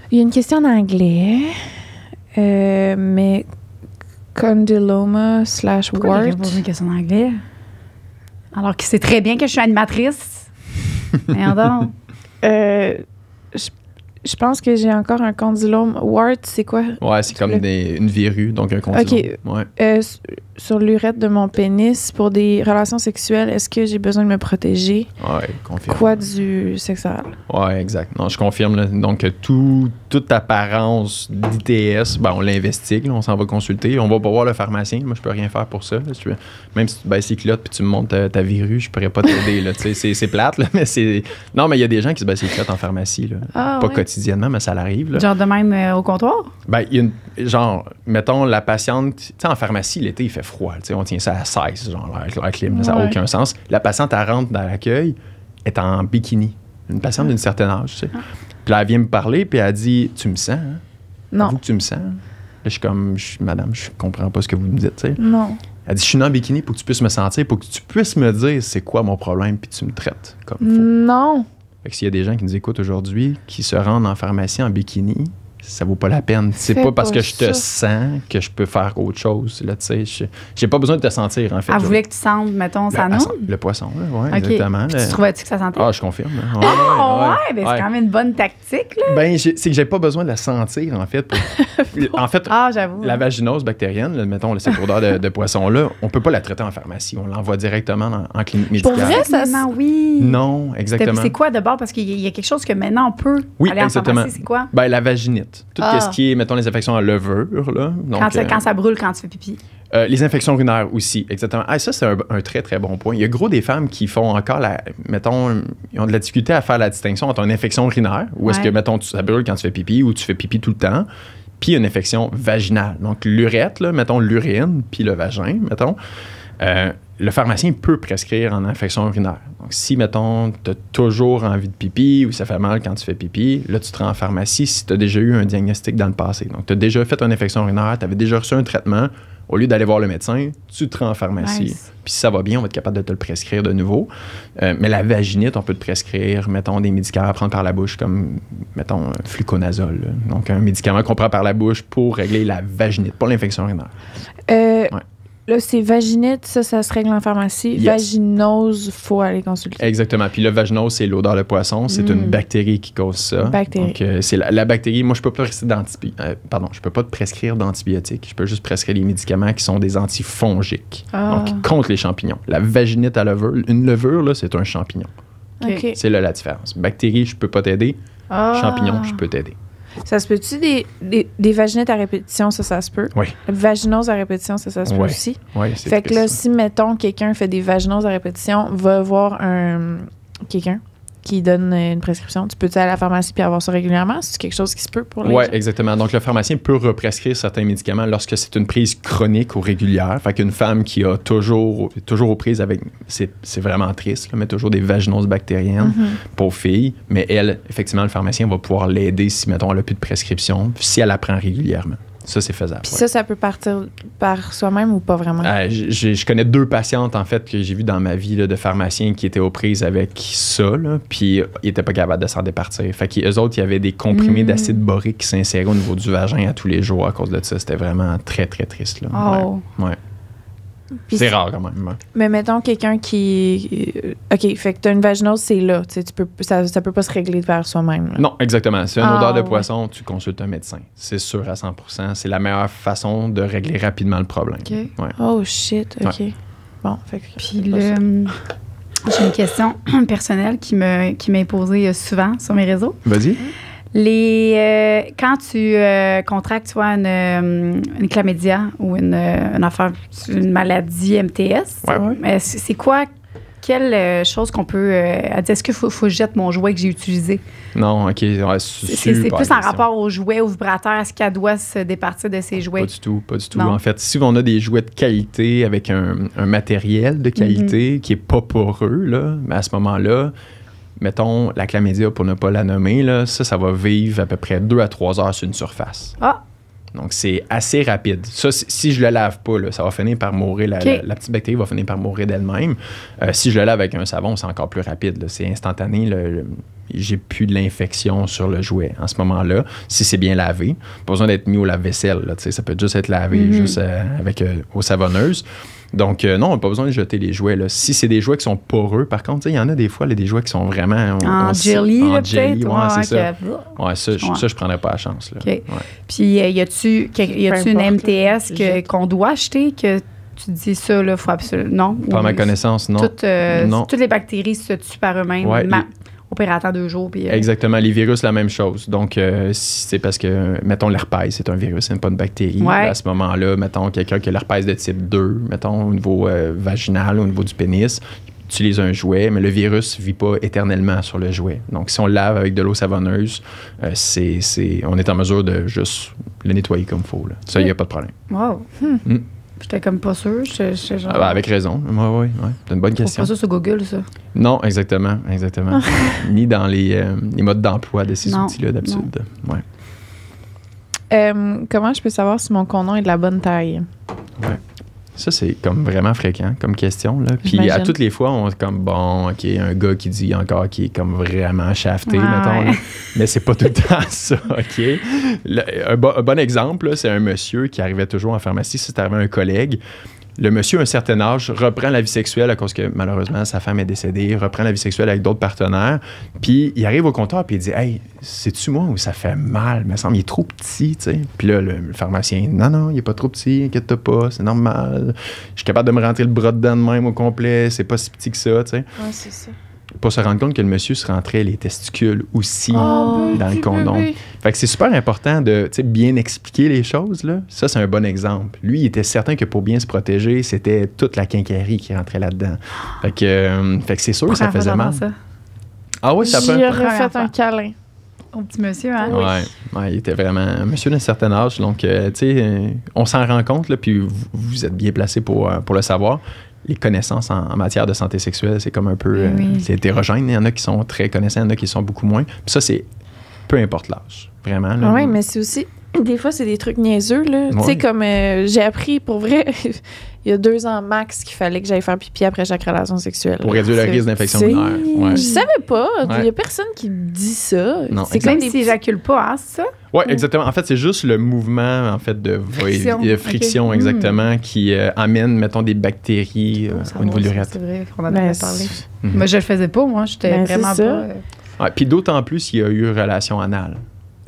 Il y a une question en anglais, mais condyloma / Pourquoi wart. il pose une question en anglais? Alors qu'il sait très bien que je suis animatrice. Merde. Je pense que j'ai encore un condylome. Wart, c'est quoi? Ouais, c'est comme une verrue, donc un condylome. OK. Ouais. Sur l'urètre de mon pénis, pour des relations sexuelles, est-ce que j'ai besoin de me protéger? Ouais, confirme. Quoi du sexe oral? Ouais, exact. Non, je confirme. Là. Donc, toute apparence d'ITS, on l'investigue, là, on s'en va consulter. On va pas voir le pharmacien. Moi, je peux rien faire pour ça. Là. Même si tu baisses les culottes puis tu me montres ta verrue, je pourrais pas t'aider. Là. C'est plate, là, mais c'est... Non, mais il y a des gens qui se baissent les culottes en pharmacie. Là. Pas quotidiennement, mais ça l'arrive. Là. Genre de même au comptoir? Il y a genre, mettons, la patiente... Tu sais, en pharmacie, l'été, il fait froid. On tient ça à 16, genre, avec la clim. Ça n'a aucun sens. La patiente, elle rentre dans l'accueil, est en bikini. Une patiente d'une certaine âge, tu sais. Puis là, elle vient me parler, puis elle dit, tu me sens, hein? Non. Avoue que tu me sens. Là, je suis comme, madame, je comprends pas ce que vous me dites, tu sais. Non. Elle dit, je suis en bikini pour que tu puisses me sentir, pour que tu puisses me dire c'est quoi mon problème, puis tu me traites comme il faut. Non. Fait que s'il y a des gens qui nous écoutent aujourd'hui, qui se rendent en pharmacie en bikini, ça vaut pas la peine. C'est pas parce que je te sens que je peux faire autre chose. Là, j'ai pas besoin de te sentir, en fait. Elle voulait que tu sentes, mettons, sa noune? Le poisson, oui, okay. Exactement. Tu trouvais-tu que ça sentait? Ah, je confirme. C'est quand même une bonne tactique, là. C'est que j'ai pas besoin de la sentir, en fait. En fait, j'avoue. La vaginose bactérienne, mettons, cette odeur de poisson-là, on peut pas la traiter en pharmacie. On l'envoie directement en clinique médicale. Pour vrai, ça? Oui. Non, exactement. C'est quoi, d'abord? Parce qu'il y a quelque chose que maintenant, on peut aller en pharmacie. C'est quoi? La vaginite. Tout ce qui est, mettons, les infections à levure. Là. Donc, quand ça brûle quand tu fais pipi. Les infections urinaires aussi, exactement. Ça, c'est un très, très bon point. Il y a gros des femmes qui font encore, mettons, ils ont de la difficulté à faire la distinction entre une infection urinaire, ou est-ce que, mettons, ça brûle quand tu fais pipi, ou tu fais pipi tout le temps, puis une infection vaginale. Donc, l'urètre, là, mettons, l'urine, puis le vagin, mettons. Le pharmacien peut prescrire en infection urinaire. Donc, si, mettons, tu as toujours envie de pipi ou ça fait mal quand tu fais pipi, là, tu te rends en pharmacie si tu as déjà eu un diagnostic dans le passé. Donc, tu as déjà fait une infection urinaire, tu avais déjà reçu un traitement. Au lieu d'aller voir le médecin, tu te rends en pharmacie. Nice. Puis si ça va bien, on va être capable de te le prescrire de nouveau. Mais la vaginite, on peut te prescrire, mettons, des médicaments à prendre par la bouche comme, mettons, fluconazole. Là. Donc, un médicament qu'on prend par la bouche pour régler la vaginite, pas l'infection urinaire. Là, c'est vaginite, ça se règle en pharmacie. Yes. Vaginose, il faut aller consulter. Exactement. Puis le vaginose, c'est l'odeur de poisson. C'est une bactérie qui cause ça. Bactérie. Donc, c'est la bactérie. Moi, je peux pas je peux pas te prescrire d'antibiotiques. Je peux juste prescrire des médicaments qui sont des antifongiques. Donc, contre les champignons. La vaginite à levure, une levure, là, c'est un champignon. Okay. C'est là la différence. Bactérie, je peux pas t'aider. Champignon, je peux t'aider. Ça se peut-tu des vaginites à répétition, ça se peut? Oui. Vaginose à répétition, ça se peut aussi? Oui, c'est fait que là, si, mettons, quelqu'un fait des vaginoses à répétition, va voir quelqu'un qui donne une prescription. Tu peux-tu aller à la pharmacie puis avoir ça régulièrement? C'est quelque chose qui se peut pour les gens? Oui, exactement. Donc, le pharmacien peut represcrire certains médicaments lorsque c'est une prise chronique ou régulière. Fait qu'une femme qui a toujours aux prises avec... C'est vraiment triste, là, mais toujours des vaginoses bactériennes, pauvre fille. Mais elle, effectivement, le pharmacien va pouvoir l'aider si, mettons, elle n'a plus de prescription, si elle la prend régulièrement. Ça, c'est faisable. Puis ça peut partir par soi-même ou pas vraiment? Je connais 2 patientes, en fait, que j'ai vues dans ma vie là, de pharmacien qui étaient aux prises avec ça, là, puis ils n'étaient pas capables de s'en départir. Fait qu'eux autres, il y avait des comprimés d'acide borique qui s'inséraient au niveau du vagin à tous les jours à cause de ça. C'était vraiment très, très triste. Là. Oh. Ouais. C'est rare quand même. Ouais. Mais mettons quelqu'un qui... OK, fait que tu as une vaginose, c'est là. Ça peut pas se régler par soi-même. Là. Non, exactement. C'est une odeur de poisson, tu consultes un médecin. C'est sûr à 100%. C'est la meilleure façon de régler rapidement le problème. Okay. Ouais. Oh shit, OK. Ouais. Bon, fait que... Puis j'ai une question personnelle qui m'est posée souvent sur mes réseaux. Vas-y. Quand tu contractes, tu vois, une chlamydia ou une maladie MTS, c'est quoi, quelle chose qu'on peut... est-ce qu'il faut que je jette mon jouet que j'ai utilisé? Non, OK. Ouais, c'est plus en rapport aux jouets, aux vibrateurs. Est-ce qu'elle doit se départir de ses jouets? Pas du tout. Non. En fait, si on a des jouets de qualité avec un matériel de qualité qui n'est pas poreux, là, à ce moment-là, mettons, la chlamydia, pour ne pas la nommer, là, ça va vivre à peu près 2 à 3 heures sur une surface. Ah! Donc, c'est assez rapide. Ça, si je le lave pas, là, ça va finir par mourir. La petite bactérie va finir par mourir d'elle-même. Si je le lave avec un savon, c'est encore plus rapide. Là. C'est instantané. j'ai plus de l'infection sur le jouet en ce moment-là, si c'est bien lavé. Pas besoin d'être mis au lave-vaisselle, là, ça peut juste être lavé juste avec eau savonneuse. Donc, non, on n'a pas besoin de jeter les jouets. Là. Si c'est des jouets qui sont poreux, par contre, il y en a des fois, des jouets qui sont vraiment... En jelly, jelly, peut-être. C'est ça. Ouais, ça, je ne prendrais pas la chance. Là. Okay. Ouais. Puis, y a-tu une MTS qu'on doit acheter que tu dis ça, il faut absolument... Non? Pas à ma connaissance, non. Toutes les bactéries se tuent par eux-mêmes. Ouais, opérateur 2 jours. Puis, exactement. Les virus, la même chose. Donc, c'est parce que, mettons, l'herpès, c'est un virus, c'est pas une bactérie. Ouais. À ce moment-là, mettons, quelqu'un qui a l'herpès de type 2, mettons, au niveau vaginal, au niveau du pénis, utilise un jouet, mais le virus ne vit pas éternellement sur le jouet. Donc, si on le lave avec de l'eau savonneuse, on est en mesure de juste le nettoyer comme il faut. Là. Ça, il n'y a pas de problème. Wow. J'étais comme pas sûre. Genre... avec raison. Oui. C'est une bonne question. Pas ça sur Google, ça. Non, exactement. Ni dans les modes d'emploi de ces outils-là, d'habitude. Ouais. Comment je peux savoir si mon condom est de la bonne taille? Ouais. Ça, c'est comme vraiment fréquent comme question. Là. Puis à toutes les fois, on est comme, bon, OK, un gars qui dit encore qu'il est comme vraiment shafté, mettons. Là. Mais c'est pas tout le temps ça, OK? Un bon exemple, là, c'est un monsieur qui arrivait toujours en pharmacie. C'est arrivé un collègue. Le monsieur, à un certain âge, reprend la vie sexuelle à cause que, malheureusement, sa femme est décédée, reprend la vie sexuelle avec d'autres partenaires, puis il arrive au comptoir, puis il dit « Hey, c'est-tu moi où ça fait mal? Il me semble, il est trop petit, tu sais. » Puis là, le pharmacien « Non, il est pas trop petit, inquiète-toi pas, c'est normal. Je suis capable de me rentrer le bras dedans de même au complet, c'est pas si petit que ça, tu sais. » Ouais, c'est ça. Pour se rendre compte que le monsieur se rentrait les testicules aussi dans le condom. Fait que c'est super important de bien expliquer les choses. Là. Ça, c'est un bon exemple. Lui, il était certain que pour bien se protéger, c'était toute la quincaillerie qui rentrait là-dedans. Fait que c'est sûr que ça faisait mal. Ça. Ah oui, ça peut. J'y aurais fait un câlin. Au petit monsieur, hein? Ouais, il était vraiment un monsieur d'un certain âge. Donc, on s'en rend compte, là, puis vous êtes bien placé pour le savoir. Les connaissances en matière de santé sexuelle, c'est comme un peu... c'est hétérogène. Il y en a qui sont très connaissants, il y en a qui sont beaucoup moins. Puis ça, c'est... Peu importe l'âge, vraiment. Oui, mais c'est aussi... Des fois, c'est des trucs niaiseux, là. Tu sais, comme j'ai appris, pour vrai, il y a 2 ans max qu'il fallait que j'aille faire pipi après chaque relation sexuelle. Pour réduire le risque d'infection urinaire. Ouais. Je savais pas. Il y a personne qui dit ça. Non, c'est comme s'ils n'éjaculent pas, hein, c'est ça? Oui, exactement. En fait, c'est juste le mouvement en fait, de friction exactement, qui amène, mettons, des bactéries au niveau de l'urètre. C'est vrai, on en avait parlé. Mais je le faisais pas, moi. J'étais vraiment pas... Puis d'autant plus s'il y a eu relation anale.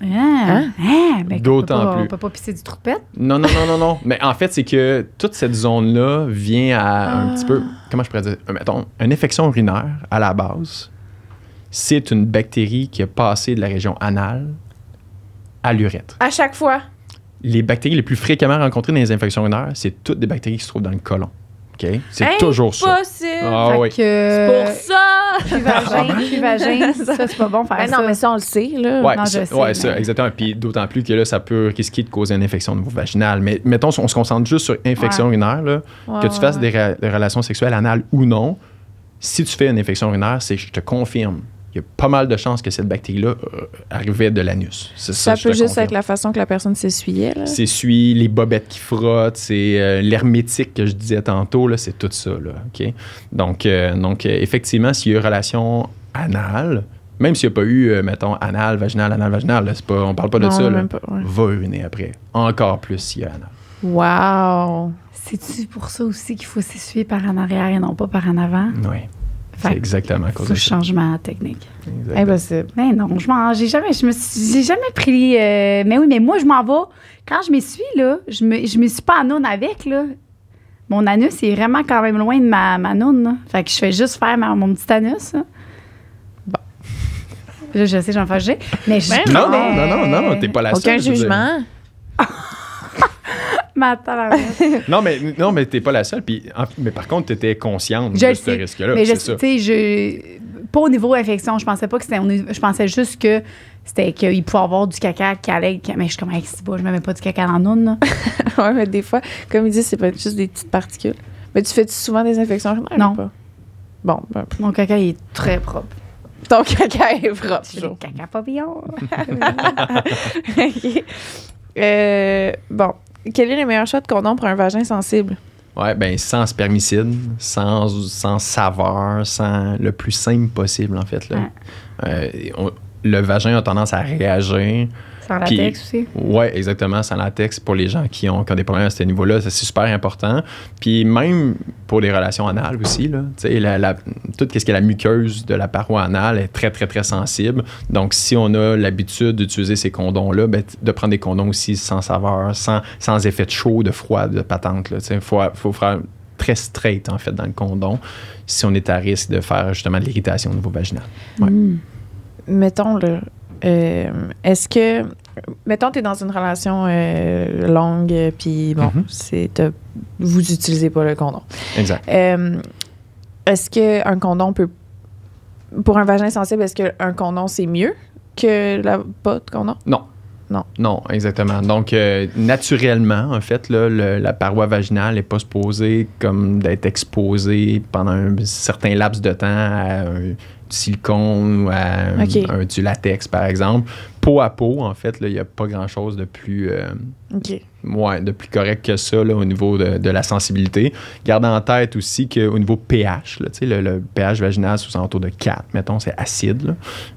Ben, d'autant plus. On peut pas pisser du trou de pète? Non. Mais en fait, c'est que toute cette zone-là vient à un petit peu... Comment je pourrais dire? Mettons, une infection urinaire, à la base, c'est une bactérie qui a passé de la région anale à l'urètre. À chaque fois? Les bactéries les plus fréquemment rencontrées dans les infections urinaires, c'est toutes des bactéries qui se trouvent dans le côlon. Okay? C'est toujours ça. Impossible! Oui. C'est pour ça! Vagin, ça, c'est pas bon faire ça. Non, mais ça, on le sait, là. Oui, ça, exactement. Puis d'autant plus que là, ça peut risquer de causer une infection au niveau vaginal. Mais mettons, on se concentre juste sur infection urinaire, là, que tu fasses des relations sexuelles anales ou non. Si tu fais une infection urinaire, je te confirme, il y a pas mal de chances que cette bactérie-là arrivait de l'anus. Ça peut juste être la façon que la personne s'essuyait. S'essuie, les bobettes qui frottent, c'est l'hermétique que je disais tantôt, là, c'est tout ça. Là, OK? Donc, effectivement, s'il y a eu relation anale, même s'il n'y a pas eu, mettons, anal, vaginal, là, c'est pas, on parle pas de ça. Là, va uriner après. Encore plus s'il y a anal. Wow! C'est-tu pour ça aussi qu'il faut s'essuyer par en arrière et non pas par en avant? Oui. C'est exactement à cause de ça. Changement technique. Impossible. Ben non, j'ai jamais pris... mais oui, mais moi, je m'en vais. Quand je m'essuie, là, je m'essuie pas en noune avec, là. Mon anus est vraiment quand même loin de ma noune, là. Fait que je fais juste faire mon petit anus, là. Bon. Là, je sais, j'en fais chier. Mais non, t'es pas la seule. Aucun jugement. Non, mais t'es pas la seule. Mais par contre, t'étais consciente de ce risque-là. Mais pas au niveau infection. Je pensais pas que c'était... Je pensais juste que c'était qu'il pouvait avoir du caca qui allait... Mais je suis comme, je me mets pas du caca dans la noune. Oui, mais des fois, comme ils disent, c'est pas juste des petites particules. Mais tu fais-tu souvent des infections urinaires? Non. Ou pas? Bon. Mon caca, il est très propre. Ton caca est propre. C'est le caca papillon. OK. Bon. Quel est le meilleur choix de condom pour un vagin sensible? Ouais, ben sans spermicide, sans saveur, sans le plus simple possible, en fait. Là. Le vagin a tendance à réagir. Sans latex aussi? Oui, exactement, sans latex pour les gens qui ont des problèmes à ce niveau-là. C'est super important. Puis même pour les relations anales aussi, là, tout ce qui est la muqueuse de la paroi anale est très, très, très sensible. Donc, si on a l'habitude d'utiliser ces condoms-là, ben, de prendre des condoms aussi sans saveur, sans effet de chaud, de froid, de patente. Il faut faire très straight, en fait, dans le condom, si on est à risque de faire justement de l'irritation au niveau vaginal. Ouais. Mettons, là, est-ce que, mettons, tu es dans une relation longue, puis bon, vous n'utilisez pas le condom. Exact. Est-ce qu'un condom peut, pour un vagin sensible, est-ce qu'un condom, c'est mieux que pas de condom? Non, exactement. Donc, naturellement, en fait, là, la paroi vaginale n'est pas supposée comme d'être exposée pendant un certain laps de temps à un silicone ou à du latex, par exemple. Peau à peau, en fait, il n'y a pas grand-chose de plus... de plus correct que ça là, au niveau de la sensibilité. Gardez en tête aussi qu'au niveau pH, là, le pH vaginal, c'est aux alentours de 4, mettons, c'est acide.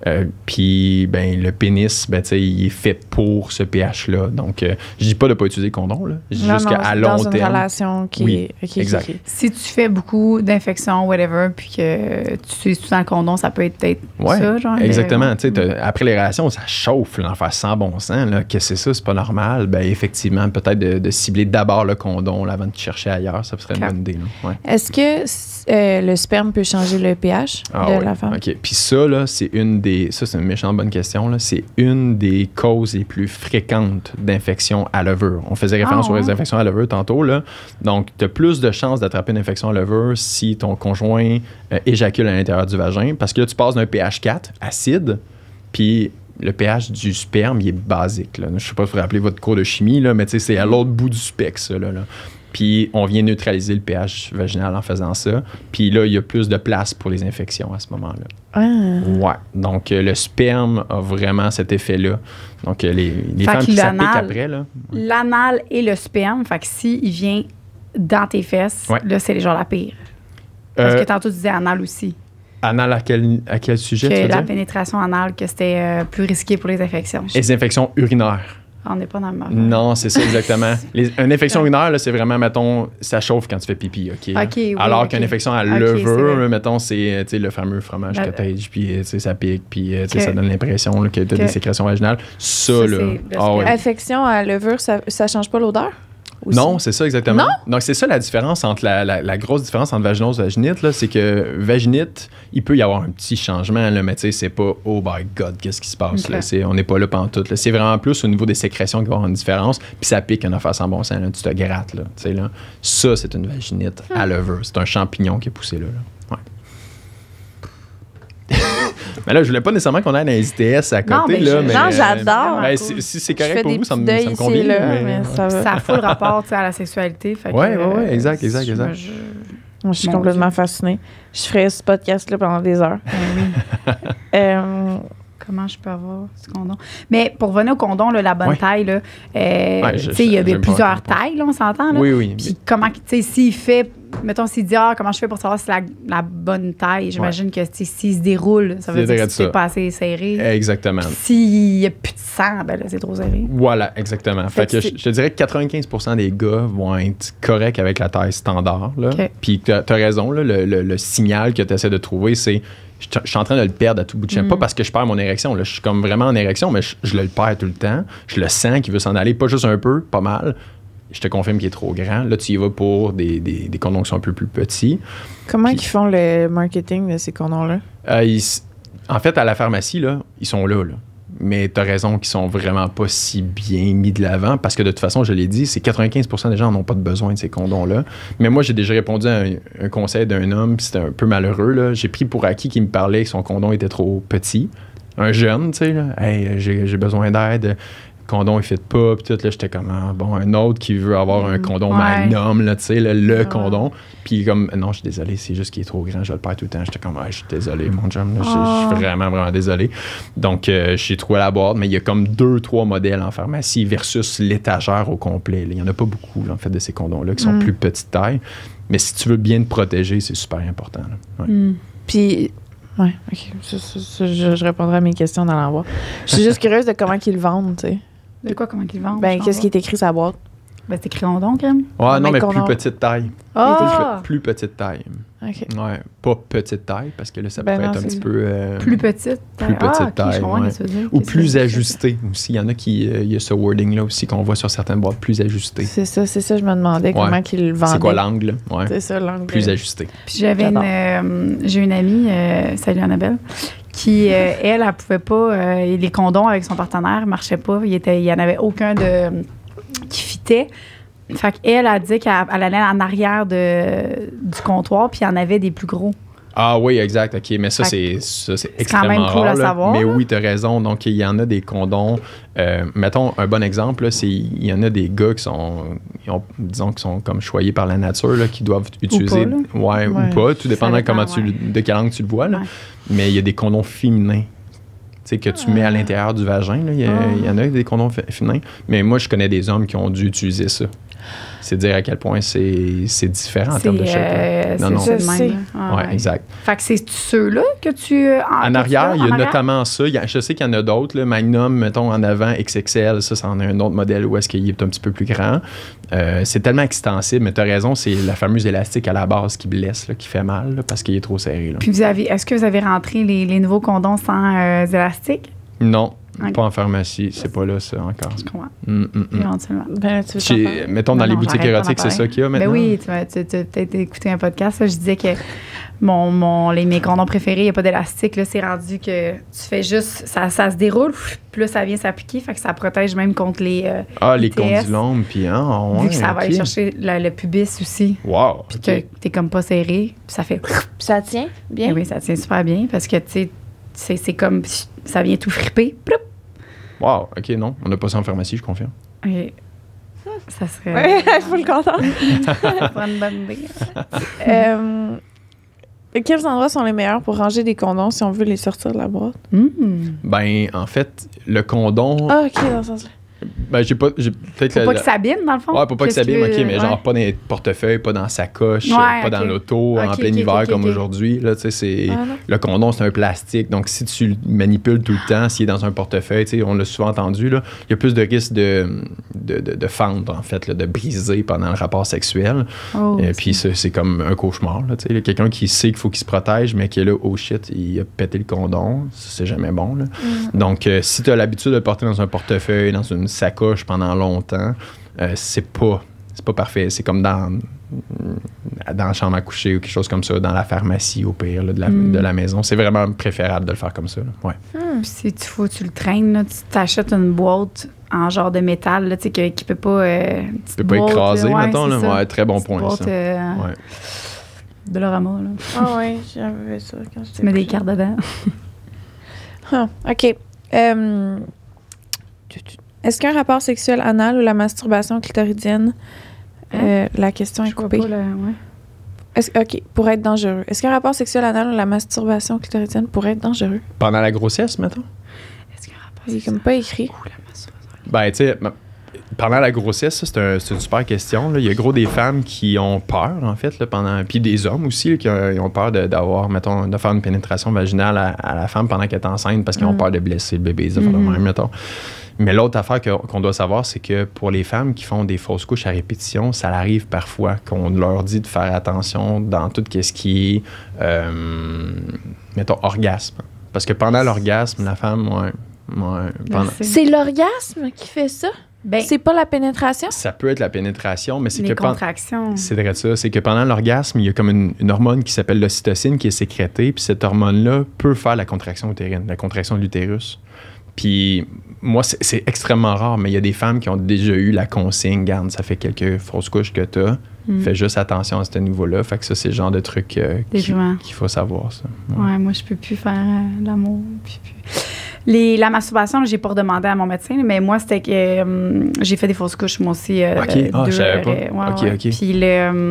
Puis ben, le pénis, ben, il est fait pour ce pH-là. Donc, je dis pas de ne pas utiliser le condom. Là. Je dis juste qu'à long terme... dans une relation qui est... exact. Si tu fais beaucoup d'infections, whatever, puis que tu utilises tout le temps le condom, ça peut être peut-être ça, genre... Exactement. Après les relations, ça chauffe, l'enfer sans bon sens. Là. Qu'est-ce que c'est ça? C'est pas normal. Ben, effectivement, peut-être de cibler d'abord le condom là, avant de chercher ailleurs, ça serait une bonne idée. Ouais. Est-ce que le sperme peut changer le pH de la femme? OK. Puis ça, là, c'est une méchante bonne question. Là. C'est une des causes les plus fréquentes d'infections à levure. On faisait référence aux infections à levure tantôt. Là. Donc, tu as plus de chances d'attraper une infection à levure si ton conjoint éjacule à l'intérieur du vagin, parce que là, tu passes d'un pH 4, acide, puis le pH du sperme, il est basique. Là. Je ne sais pas si vous vous rappelez votre cours de chimie, là, mais c'est à l'autre bout du spectre, ça. Là. Puis on vient neutraliser le pH vaginal en faisant ça. Puis là, il y a plus de place pour les infections à ce moment-là. Ouais. Donc, le sperme a vraiment cet effet-là. Donc, les femmes qui s'appliquent après, là. L'anal et le sperme, fait que s'il vient dans tes fesses, là, c'est genre la pire. Parce que tantôt, tu disais anal aussi. Anal à quel sujet, tu veux dire? La dire? pénétration anale, que c'était plus risqué pour les infections. Les infections urinaires. On n'est pas dans le même. Non, c'est ça exactement. Une infection urinaire, là, c'est vraiment, mettons, ça chauffe quand tu fais pipi, OK? Oui, alors qu'une infection à levure, mettons, c'est le fameux fromage cottage, puis ça pique, puis ça donne l'impression là, que tu as des sécrétions vaginales. Ça là... Infection à levure, ça change pas l'odeur? Aussi. Non, c'est ça exactement. Non? Donc, c'est ça la différence entre la grosse différence entre vaginose et vaginite, là, c'est que vaginite, il peut y avoir un petit changement, là, mais tu sais, c'est pas « Oh my God, qu'est-ce qui se passe? Okay. » là, on n'est pas là pantoute. Là. C'est vraiment plus au niveau des sécrétions qu'il va y avoir une différence, puis ça pique une affaire sans bon sens, là, tu te grattes. Là, là. Ça, c'est une vaginite à levure. C'est un champignon qui est poussé là. Ouais. Mais là, je voulais pas nécessairement qu'on ait un ITS à côté. Non, j'adore. Si c'est correct pour vous, ça me convient. Là, ça a full rapport à la sexualité. Oui, exact. Je suis complètement fascinée. Je ferais ce podcast-là pendant des heures. Comment je peux avoir ce condom? Mais pour venir au condom, là, la bonne taille, là, il y a plusieurs tailles, là, on s'entend. Là. Oui. Puis comment, s'il fait, mettons, s'il dit, comment je fais pour savoir si c'est la bonne taille, j'imagine que s'il se déroule, ça veut dire que c'est pas assez serré. Exactement. S'il n'y a plus de sang, ben là, c'est trop serré. Voilà, exactement. Fait que je te dirais que 95% des gars vont être corrects avec la taille standard. Puis tu as raison, là, le signal que tu essaies de trouver, c'est je suis en train de le perdre à tout bout de champ. Pas parce que je perds mon érection. Là. Je suis comme vraiment en érection, mais je le perds tout le temps. Je le sens qu'il veut s'en aller, pas juste un peu, pas mal. Je te confirme qu'il est trop grand. Là, tu y vas pour des condoms qui sont un peu plus petits. Comment ils font le marketing de ces condoms-là? En fait, à la pharmacie, là, ils sont là. Mais tu as raison qu'ils sont vraiment pas si bien mis de l'avant parce que de toute façon, je l'ai dit, c'est 95% des gens n'ont pas de besoin de ces condoms-là. Mais moi, j'ai déjà répondu à un conseil d'un homme, puis c'était un peu malheureux. Là. J'ai pris pour acquis qu'il me parlait que son condom était trop petit. Un jeune, tu sais, « Hey, j'ai besoin d'aide. » condom, il fit pas. Puis tout, là, j'étais comme, un autre qui veut avoir un condom Magnum, là, tu sais, le condom. Puis comme, non, je suis désolé, c'est juste qu'il est trop grand, je le perds tout le temps. J'étais comme, je suis désolé, mon chum, je suis vraiment, vraiment désolé. Donc, j'ai trouvé la boîte, mais il y a comme 2-3 modèles en pharmacie versus l'étagère au complet. Il y en a pas beaucoup, là, en fait, de ces condoms-là qui sont plus petite taille. Mais si tu veux bien te protéger, c'est super important. Là. Ouais. Puis, ouais, OK. Je répondrai à mes questions dans l'envoi. Je suis juste curieuse de comment ils le vendent, tu sais. De quoi, comment ils le vendent? Ben, qu'est-ce qui est écrit sur la boîte? Ben, c'est écrit condom, crème. Ouais, non, mais plus petite taille. Plus petite taille. OK. Ouais, pas petite taille, parce que là, ça pourrait être un petit peu... plus petite taille. Plus petite taille, Ou plus ajustée aussi. Il y en a qui... Il y a ce wording-là aussi qu'on voit sur certaines boîtes, plus ajustée. C'est ça, je me demandais comment ils le vendaient. C'est quoi l'angle? Ouais. C'est ça, l'angle. Plus ajusté. Puis j'ai une amie, salut Annabelle, qui, elle pouvait pas... les condoms avec son partenaire marchaient pas. Il y en avait aucun qui fitait. Fait qu'elle a dit qu'elle allait en arrière du comptoir, puis il y en avait des plus gros. Ah oui, exact. OK, mais ça, c'est extrêmement quand même cool rare. À savoir, mais là. oui, tu as raison. Donc, il y en a des condoms. Mettons, un bon exemple, là, c'est il y en a des gars qui sont comme choyés par la nature, là, qui doivent utiliser... Ou pas, tout dépendant de quel angle tu le vois. Là. Ouais. Mais il y a des condoms féminins. Tu sais, que tu mets à l'intérieur du vagin. Il y en a des condoms féminins. Mais moi, je connais des hommes qui ont dû utiliser ça. C'est dire à quel point c'est différent en termes de shape. Non. Oui, exact. Fait que c'est ceux-là que tu... en arrière, il y a notamment ça. Je sais qu'il y en a d'autres. Là. Magnum, mettons, en avant, XXL, ça, c'en est un autre modèle où est-ce qu'il est un petit peu plus grand. C'est tellement extensible, mais tu as raison, c'est la fameuse élastique à la base qui blesse, là, qui fait mal, là, parce qu'il est trop serré. Là. Puis est-ce que vous avez rentré les nouveaux condoms sans élastique? Non. Okay. Pas en pharmacie, c'est pas là, ça, encore. Je comprends. Éventuellement. Mettons, dans les boutiques érotiques, c'est ça qu'il y a maintenant? Ben oui, tu as peut-être écouté un podcast, là, je disais que mes condoms préférés, il n'y a pas d'élastique, là, c'est rendu que tu fais juste, ça se déroule, puis là, ça vient s'appliquer, fait que ça protège même contre les les condylomes, puis vu que ça va aller chercher le pubis aussi. Wow! Puis que t'es comme pas serré, puis ça fait... Ça tient bien? Ben oui, ça tient super bien, parce que, tu sais, c'est comme... Ça vient tout fripper. Ploup. Wow, OK, non. On n'a pas ça en pharmacie, je confirme. OK. Ça serait... Oui, je suis le content. Pas une bonne idée. Quels endroits sont les meilleurs pour ranger des condoms si on veut les sortir de la boîte? Ben, en fait, le condom... Ah, OK, dans ce sens-là. Ben, j'ai peut-être... Faut pas qu'il s'abîme, dans le fond? Ouais, pour pas qu'il s'abîme, OK, mais genre pas dans les portefeuilles, pas dans sa coche, pas dans l'auto, en plein hiver comme aujourd'hui. Là, tu sais, le condom, c'est un plastique. Donc, si tu le manipules tout le temps, s'il est dans un portefeuille, tu sais, on l'a souvent entendu, là, il y a plus de risque de fendre, en fait, là, de briser pendant le rapport sexuel. Et puis, c'est comme un cauchemar. Là, tu sais, quelqu'un qui sait qu'il faut qu'il se protège, mais qui est là, oh shit, il a pété le condom. C'est jamais bon. Là. Donc, si tu as l'habitude de le porter dans un portefeuille, dans une sacoche pendant longtemps, c'est pas parfait. C'est comme dans la chambre à coucher ou quelque chose comme ça, dans la pharmacie au pire là, de la maison. C'est vraiment préférable de le faire comme ça. Là. Ouais. Si tu le traînes, là, tu t'achètes une boîte en genre de métal là, qui peut pas... peut pas écraser, mettons. Là. Ouais, très bon point. Boîte, ça. De l'orama. Ah oui, j'avais ça quand j'étais... Tu mets des cartes dedans. OK. Est-ce qu'un rapport sexuel anal ou la masturbation clitoridienne, la question est coupée. OK, pourrait être dangereux. Est-ce qu'un rapport sexuel anal ou la masturbation clitoridienne pourrait être dangereux? Pendant la grossesse, mettons? Est-ce qu'un rapport sexuel... Il est comme pas écrit. Ben, tu sais, pendant la grossesse, ça, c'est une super question. Là. Il y a gros des femmes qui ont peur, en fait, là, puis des hommes aussi, là, qui ont peur d'avoir, mettons, de faire une pénétration vaginale à la femme pendant qu'elle est enceinte parce qu'ils ont peur de blesser le bébé, ça fait même, mettons. Mais l'autre affaire qu'on doit savoir, c'est que pour les femmes qui font des fausses couches à répétition, ça arrive parfois qu'on leur dit de faire attention dans tout ce qui est, mettons, orgasme. Parce que pendant l'orgasme, la femme, C'est l'orgasme qui fait ça? Ben, c'est pas la pénétration? Ça peut être la pénétration, mais c'est les contractions. C'est vrai de ça. C'est que pendant l'orgasme, il y a comme une hormone qui s'appelle l'ocytocine qui est sécrétée, puis cette hormone-là peut faire la contraction utérine, la contraction de l'utérus. Puis moi, c'est extrêmement rare, mais il y a des femmes qui ont déjà eu la consigne, garde, ça fait quelques fausses couches que t'as. Fais juste attention à ce niveau-là. Fait que ça, c'est le genre de truc qu'il faut savoir, ça. Ouais, moi, je peux plus faire l'amour. La masturbation, j'ai pas redemandé à mon médecin, mais moi, c'était que j'ai fait des fausses couches, moi aussi. OK, je savais pas. OK. Puis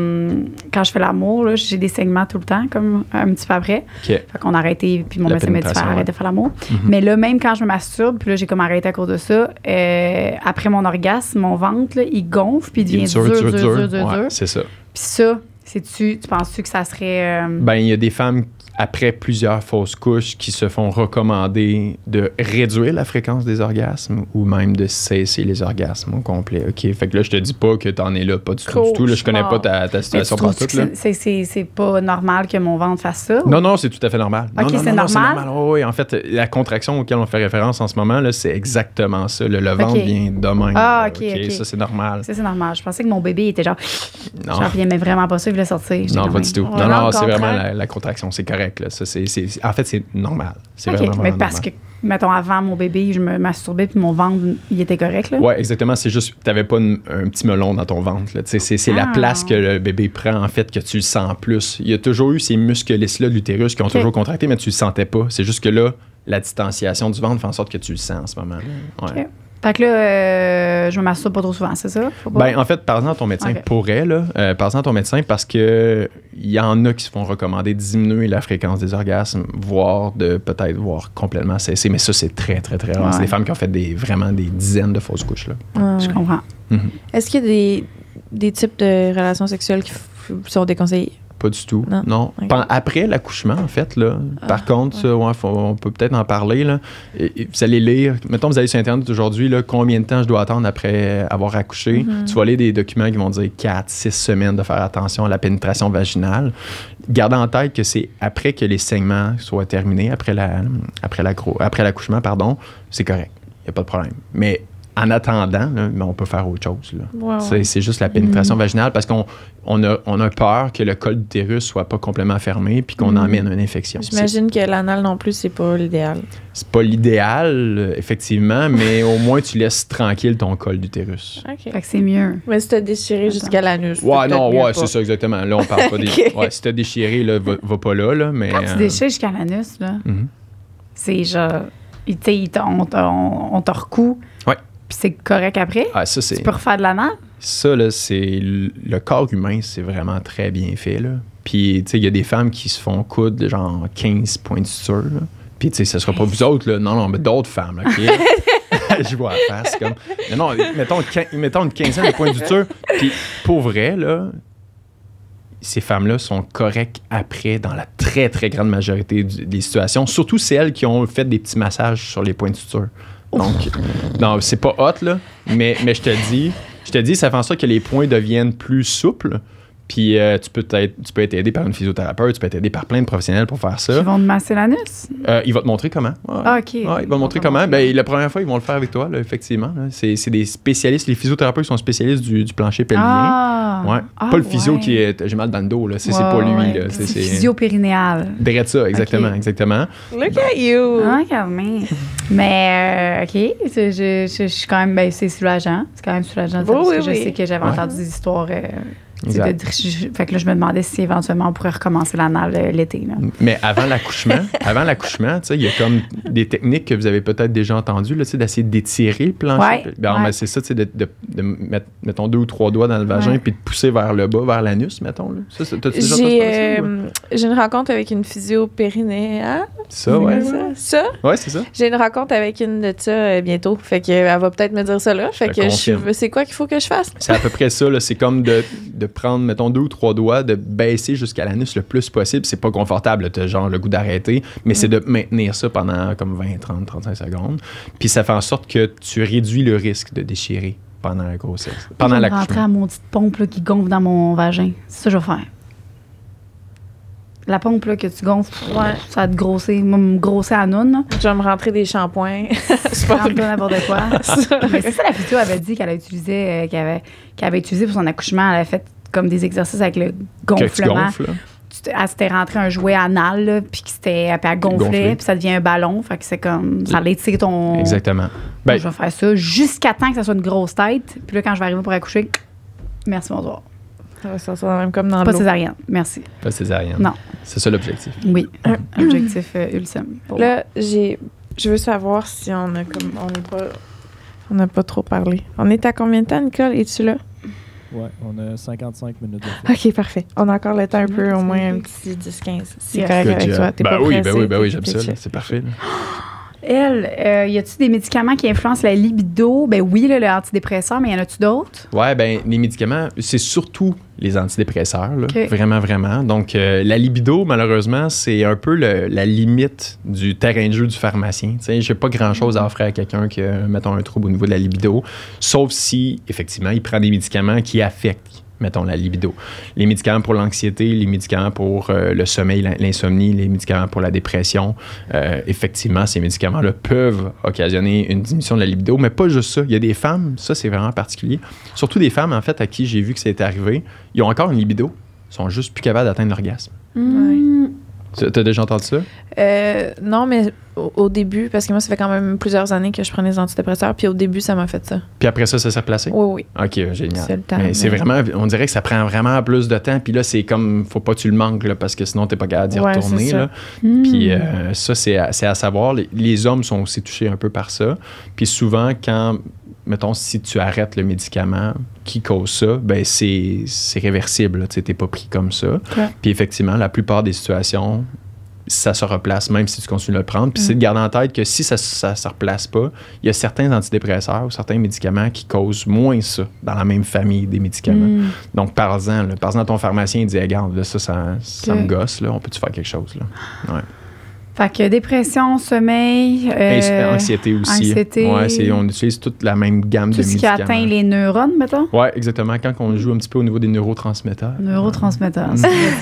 quand je fais l'amour, là, j'ai des saignements tout le temps, comme un petit peu après. OK. Fait qu'on a arrêté, puis mon médecin m'a dit arrête de faire l'amour. Mais là, même quand je me masturbe, puis là, j'ai comme arrêté à cause de ça, après mon orgasme, mon ventre, là, il gonfle, puis il devient dur. C'est ça. Puis ça, tu penses-tu que ça serait... Ben, il y a des femmes, après plusieurs fausses couches, qui se font recommander de réduire la fréquence des orgasmes ou même de cesser les orgasmes au complet. OK? Fait que là, je te dis pas que t'en es là, pas du tout. Là, je connais pas ta situation partout. C'est pas normal que mon ventre fasse ça? Non, c'est tout à fait normal. OK, c'est normal? Oh, oui, en fait, la contraction auquel on fait référence en ce moment, là, c'est exactement ça. Le ventre vient de même. Ah, OK. Ça, c'est normal. Ça, c'est normal. Je pensais que mon bébé était genre... Non. Genre, il aimait vraiment pas ça, il voulait sortir. Non, pas du tout. Non, c'est vraiment la contraction. C'est correct. Là. Ça, en fait, c'est normal. C'est vraiment mais parce que, mettons, avant mon bébé, je me masturbais puis mon ventre, il était correct, là? Oui, exactement. C'est juste que t'avais pas un petit melon dans ton ventre. Là. C'est la place que le bébé prend, en fait, que tu le sens plus. Il y a toujours eu ces muscles-là de l'utérus qui ont toujours contracté, mais tu le sentais pas. C'est juste que là, la distanciation du ventre fait en sorte que tu le sens en ce moment. Ouais. OK. Fait que là, je me masturbe pas trop souvent, c'est ça? Ben, en fait, parle-en à ton médecin pourrait, là. Parle-en à ton médecin parce que il y en a qui se font recommander de diminuer la fréquence des orgasmes, voire voire complètement cesser. Mais ça, c'est très, très, très rare. Ouais. C'est des femmes qui ont fait vraiment des dizaines de fausses couches, là. Je comprends. Est-ce qu'il y a des types de relations sexuelles qui sont déconseillés? Pas du tout. Non. Okay. Après l'accouchement, en fait, là. Par contre, ça, on peut peut-être en parler, là. Et vous allez lire, mettons, vous allez sur Internet aujourd'hui, là, combien de temps je dois attendre après avoir accouché. Tu vas lire des documents qui vont dire 4-6 semaines de faire attention à la pénétration vaginale. Gardez en tête que c'est après que les saignements soient terminés, après l'accouchement, c'est correct. Il n'y a pas de problème. Mais en attendant, là, on peut faire autre chose. Là. Wow. C'est juste la pénétration vaginale parce qu'on a peur que le col d'utérus soit pas complètement fermé puis qu'on emmène une infection. J'imagine que l'anal non plus, c'est pas l'idéal. C'est pas l'idéal, effectivement, mais au moins tu laisses tranquille ton col d'utérus. OK. Fait que c'est mieux. Mais si t'as déchiré jusqu'à l'anus. C'est ça, exactement. Là, on parle pas des... Ouais, si t'as déchiré, là, va pas là, mais... Quand tu déchires jusqu'à l'anus, là, c'est genre... On te recoue. Ouais. Puis c'est correct après? Ça, c'est... Tu peux refaire de l'anal? Ça, là, c'est... Le corps humain, c'est vraiment très bien fait, là. Puis, tu sais, il y a des femmes qui se font coudre, genre 15 points de suture, là. Puis, tu sais, ce sera pas vous autres, là. Non, mais d'autres femmes, là, OK? Je vois la face, comme... Non, mettons une quinzaine de points de suture. Puis, pour vrai, là, ces femmes-là sont correctes après dans la très, très grande majorité des situations. Surtout celles qui ont fait des petits massages sur les points de suture. Donc, non, c'est pas hot, là, mais je te dis, ça fait en sorte que les points deviennent plus souples. Puis tu peux être aidé par une physiothérapeute, tu peux être aidé par plein de professionnels pour faire ça. Ils vont te masser l'anus? Ils vont te montrer comment. Ouais. Ah, OK. Ouais, ils vont te montrer comment. Ben, la première fois, ils vont le faire avec toi, là, effectivement. Là. C'est des spécialistes. Les physiothérapeutes sont spécialistes du plancher pelvien. Pas le physio qui est... J'ai mal dans le dos, là. C'est pas lui. Là. C'est physio périnéal. Derrière ça, exactement. Look at you! Mais, OK. Je suis quand même... Ben, c'est soulageant. C'est quand même soulageant. Parce que je sais que j'avais entendu des histoires... fait que là, je me demandais si éventuellement on pourrait recommencer l'anal l'été. Là. Mais avant l'accouchement, il y a comme des techniques que vous avez peut-être déjà entendues, là, d'essayer d'étirer le plancher. Mais c'est ça, de mettre, mettons, 2 ou 3 doigts dans le vagin puis de pousser vers le bas, vers l'anus, mettons. Là. Ça, t'as-tu déjà j'ai une rencontre avec une physio périnéale. Ça, ouais. Ça? Ouais, c'est ça. J'ai une rencontre avec une de ça bientôt. Fait qu'elle va peut-être me dire ça là. Fait que c'est quoi qu'il faut que je fasse? C'est à peu près ça, là. C'est comme de prendre, mettons, 2 ou 3 doigts, de baisser jusqu'à l'anus le plus possible. C'est pas confortable, t'as genre le goût d'arrêter, mais c'est de maintenir ça pendant comme 20, 30, 35 secondes. Puis ça fait en sorte que tu réduis le risque de déchirer pendant la grossesse. Pendant l'accouchement. Je vais rentrer à mon petite pompe là, qui gonfle dans mon vagin. C'est ça que je vais faire. La pompe là, que tu gonfles, ça va te grossir. Moi, me grosser à noun. Là. Je vais me rentrer des shampoings. C'est pas n'importe quoi. Mais c'est ça, la physio avait dit qu'elle avait utilisé pour son accouchement. Elle avait fait comme des exercices avec le gonflement. Elle s'était rentré un jouet anal, là, puis elle gonflait, puis ça devient un ballon. Fait que c'est comme... Ça l'étire ton... Exactement. Je vais faire ça jusqu'à temps que ça soit une grosse tête. Puis là, quand je vais arriver pour accoucher, merci, bonsoir. Ça sera même comme dans Pas césarienne, merci. Pas césarienne. Non. C'est ça l'objectif. Oui, objectif ultime. Là, je je veux savoir si on a comme... On n'a pas trop parlé. On est à combien de temps, Nicole? Es-tu là? Ouais, on a 55 minutes de fait. OK, parfait. On a encore le temps un peu, au moins un petit 10-15. C'est correct avec toi. T'es pas pressé, oui, j'aime ça. C'est parfait. Elle, y a-tu des médicaments qui influencent la libido? Ben oui, le antidépresseur, mais y en a-tu d'autres? Ouais, ben les médicaments, c'est surtout les antidépresseurs, là, vraiment, vraiment. Donc, la libido, malheureusement, c'est un peu la limite du terrain de jeu du pharmacien. Tu sais, j'ai pas grand-chose à offrir à quelqu'un qui a, mettons, un trouble au niveau de la libido, sauf si, effectivement, il prend des médicaments qui affectent, mettons, la libido. Les médicaments pour l'anxiété, les médicaments pour le sommeil, l'insomnie, les médicaments pour la dépression, effectivement, ces médicaments-là peuvent occasionner une diminution de la libido, mais pas juste ça. Il y a des femmes, ça c'est vraiment particulier, surtout des femmes, en fait, à qui j'ai vu que c'est arrivé, ils ont encore une libido, ils sont juste plus capables d'atteindre l'orgasme. T'as déjà entendu ça? Non, mais au début, parce que moi, ça fait quand même plusieurs années que je prenais des antidépresseurs, puis au début, ça m'a fait ça. Puis après ça s'est replacé? Oui. OK, génial. C'est le temps. Mais c'est vraiment, on dirait que ça prend vraiment plus de temps, puis là, c'est comme, faut pas que tu le manques, là, parce que sinon, t'es pas capable d'y retourner. C'est ça. Là. Puis ça, c'est à savoir. Les hommes sont aussi touchés un peu par ça. Puis souvent, quand, mettons, si tu arrêtes le médicament qui cause ça, ben c'est réversible. Tu n'es pas pris comme ça. Okay. Puis effectivement, la plupart des situations, ça se replace même si tu continues de le prendre. Puis c'est de garder en tête que si ça ne se replace pas, il y a certains antidépresseurs ou certains médicaments qui causent moins ça dans la même famille des médicaments. Donc, parle-en à ton pharmacien et dis, regarde, là, ça me gosse, là, on peut-tu faire quelque chose? Là? Ouais. Fait que dépression, sommeil... anxiété aussi. Anxiété. Ouais, on utilise toute la même gamme de médicaments. Tout ce qui atteint les neurones, mettons? Oui, exactement. Quand on joue un petit peu au niveau des neurotransmetteurs. Neurotransmetteurs,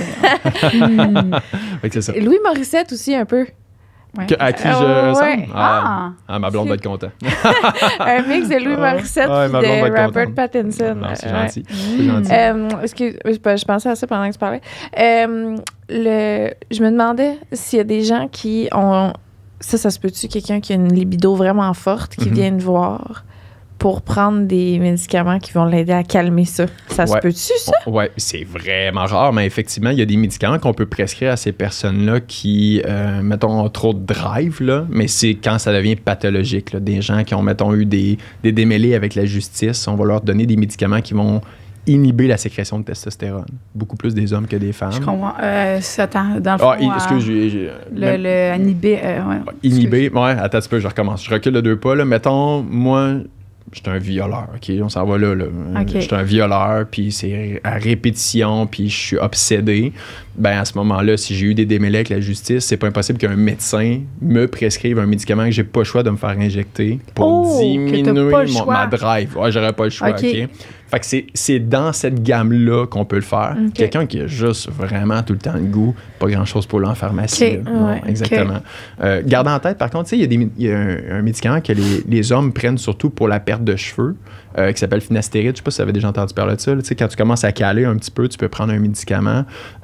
c'est ça. Louis Morissette aussi, un peu. Ouais. À qui je ressemble? Ma blonde va être contente. Un mix de Louis Morissette et de Robert Pattinson. Non, c'est gentil. C'est gentil. Je pensais à ça pendant que tu parlais. Je me demandais s'il y a des gens qui ont... Ça se peut-tu, quelqu'un qui a une libido vraiment forte, qui vient te voir pour prendre des médicaments qui vont l'aider à calmer ça. Ça se peut-tu, ça? Oui, c'est vraiment rare, mais effectivement, il y a des médicaments qu'on peut prescrire à ces personnes-là qui, mettons, ont trop de drive, là, mais c'est quand ça devient pathologique. Là, des gens qui ont, mettons, eu des démêlés avec la justice, on va leur donner des médicaments qui vont inhiber la sécrétion de testostérone. Beaucoup plus des hommes que des femmes. Je comprends. Dans le fond... excuse, le inhiber... inhiber, ouais, attends un petit peu, je recommence. Je recule de 2 pas, là. Mettons, moi... J'étais un violeur, OK? On s'en va là. Okay. J'étais un violeur, puis c'est à répétition, puis je suis obsédé. Ben à ce moment-là, si j'ai eu des démêlés avec la justice, c'est pas impossible qu'un médecin me prescrive un médicament que j'ai pas le choix de me faire injecter pour diminuer ma drive. Ouais, j'aurais pas le choix, OK? Fait que c'est dans cette gamme-là qu'on peut le faire. Quelqu'un qui a juste vraiment tout le temps le goût, pas grand-chose pour lui en pharmacie. Non, exactement. Garde en tête, par contre, il y a un médicament que les hommes prennent surtout pour la perte de cheveux, qui s'appelle finastéride. Je sais pas si tu avais déjà entendu parler de ça. Quand tu commences à caler un petit peu, tu peux prendre un médicament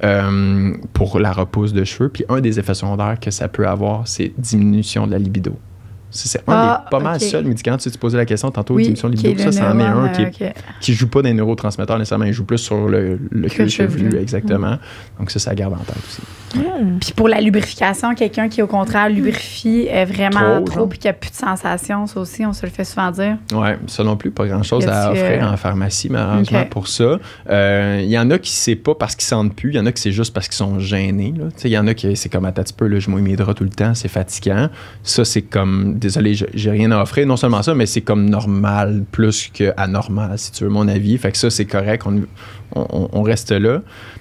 pour la repousse de cheveux. Puis un des effets secondaires que ça peut avoir, c'est diminution de la libido. C'est un des pas mal seuls médicaments. Tu posais la question tantôt, diminution de libido. Ça, c'en est un qui joue pas des neurotransmetteurs nécessairement. Il joue plus sur le cuir chevelu. Exactement. Donc ça garde en tête aussi. Puis pour la lubrification, quelqu'un qui, au contraire, lubrifie vraiment trop puis qui n'a plus de sensation, ça aussi, on se le fait souvent dire. Oui, ça non plus, pas grand-chose à offrir en pharmacie, malheureusement, pour ça. Il y en a qui c'est pas parce qu'ils sentent plus, il y en a qui c'est juste parce qu'ils sont gênés. Il y en a qui c'est comme, attends un petit peu, là, je mouille mes draps tout le temps, c'est fatigant. Ça, c'est comme, désolé, j'ai rien à offrir. Non seulement ça, mais c'est comme normal plus qu'anormal, si tu veux mon avis. Fait que ça, c'est correct, on reste là.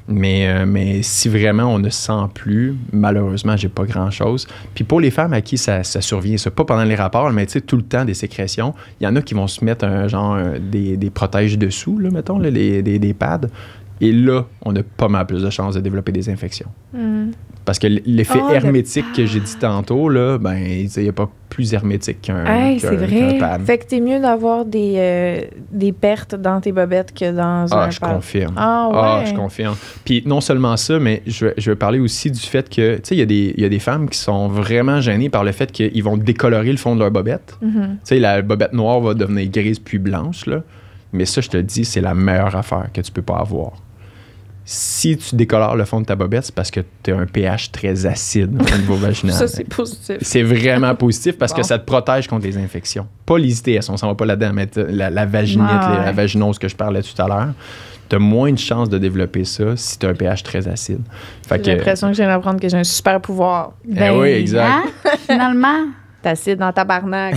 Mais si vraiment on ne sent plus, malheureusement, j'ai pas grand-chose. Puis pour les femmes à qui ça survient, ça, pas pendant les rapports, mais tu sais, tout le temps des sécrétions, il y en a qui vont se mettre des protèges dessous, là, mettons, là, des pads. Et là, on a pas mal plus de chances de développer des infections. Parce que l'effet hermétique que j'ai dit tantôt, là, ben, il n'y a pas plus hermétique qu'un pad. Fait que t'es mieux d'avoir des pertes dans tes bobettes que dans un pad. Je confirme. Je confirme. Puis non seulement ça, mais je vais parler aussi du fait que, tu sais, il y a des femmes qui sont vraiment gênées par le fait qu'ils vont décolorer le fond de leur bobette. Tu sais, la bobette noire va devenir grise puis blanche, là. Mais ça, je te dis, c'est la meilleure affaire que tu peux pas avoir. Si tu décolores le fond de ta bobette, c'est parce que tu as un pH très acide au niveau vaginal. Ça, c'est positif. C'est vraiment positif parce que ça te protège contre les infections. Pas les ITS, on s'en va pas là-dedans, mais la vaginite, la vaginose que je parlais tout à l'heure. Tu as moins de chances de développer ça si tu as un pH très acide. J'ai l'impression que je viens d'apprendre que j'ai un super pouvoir. Oui, exact. Hein? Finalement. T'es acide dans ta tabarnak.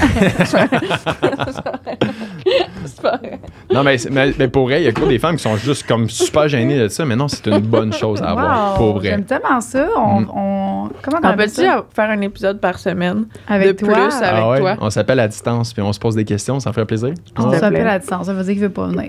Non, mais pour vrai, il y a encore des femmes qui sont juste comme super gênées de ça, mais non, c'est une bonne chose à avoir, pour vrai. J'aime tellement ça. Comment on peut-tu faire un épisode par semaine avec de toi? Plus avec toi? On s'appelle à distance, puis on se pose des questions, ça ferait plaisir. On s'appelle à distance, ça veut dire qu'il ne veut pas venir.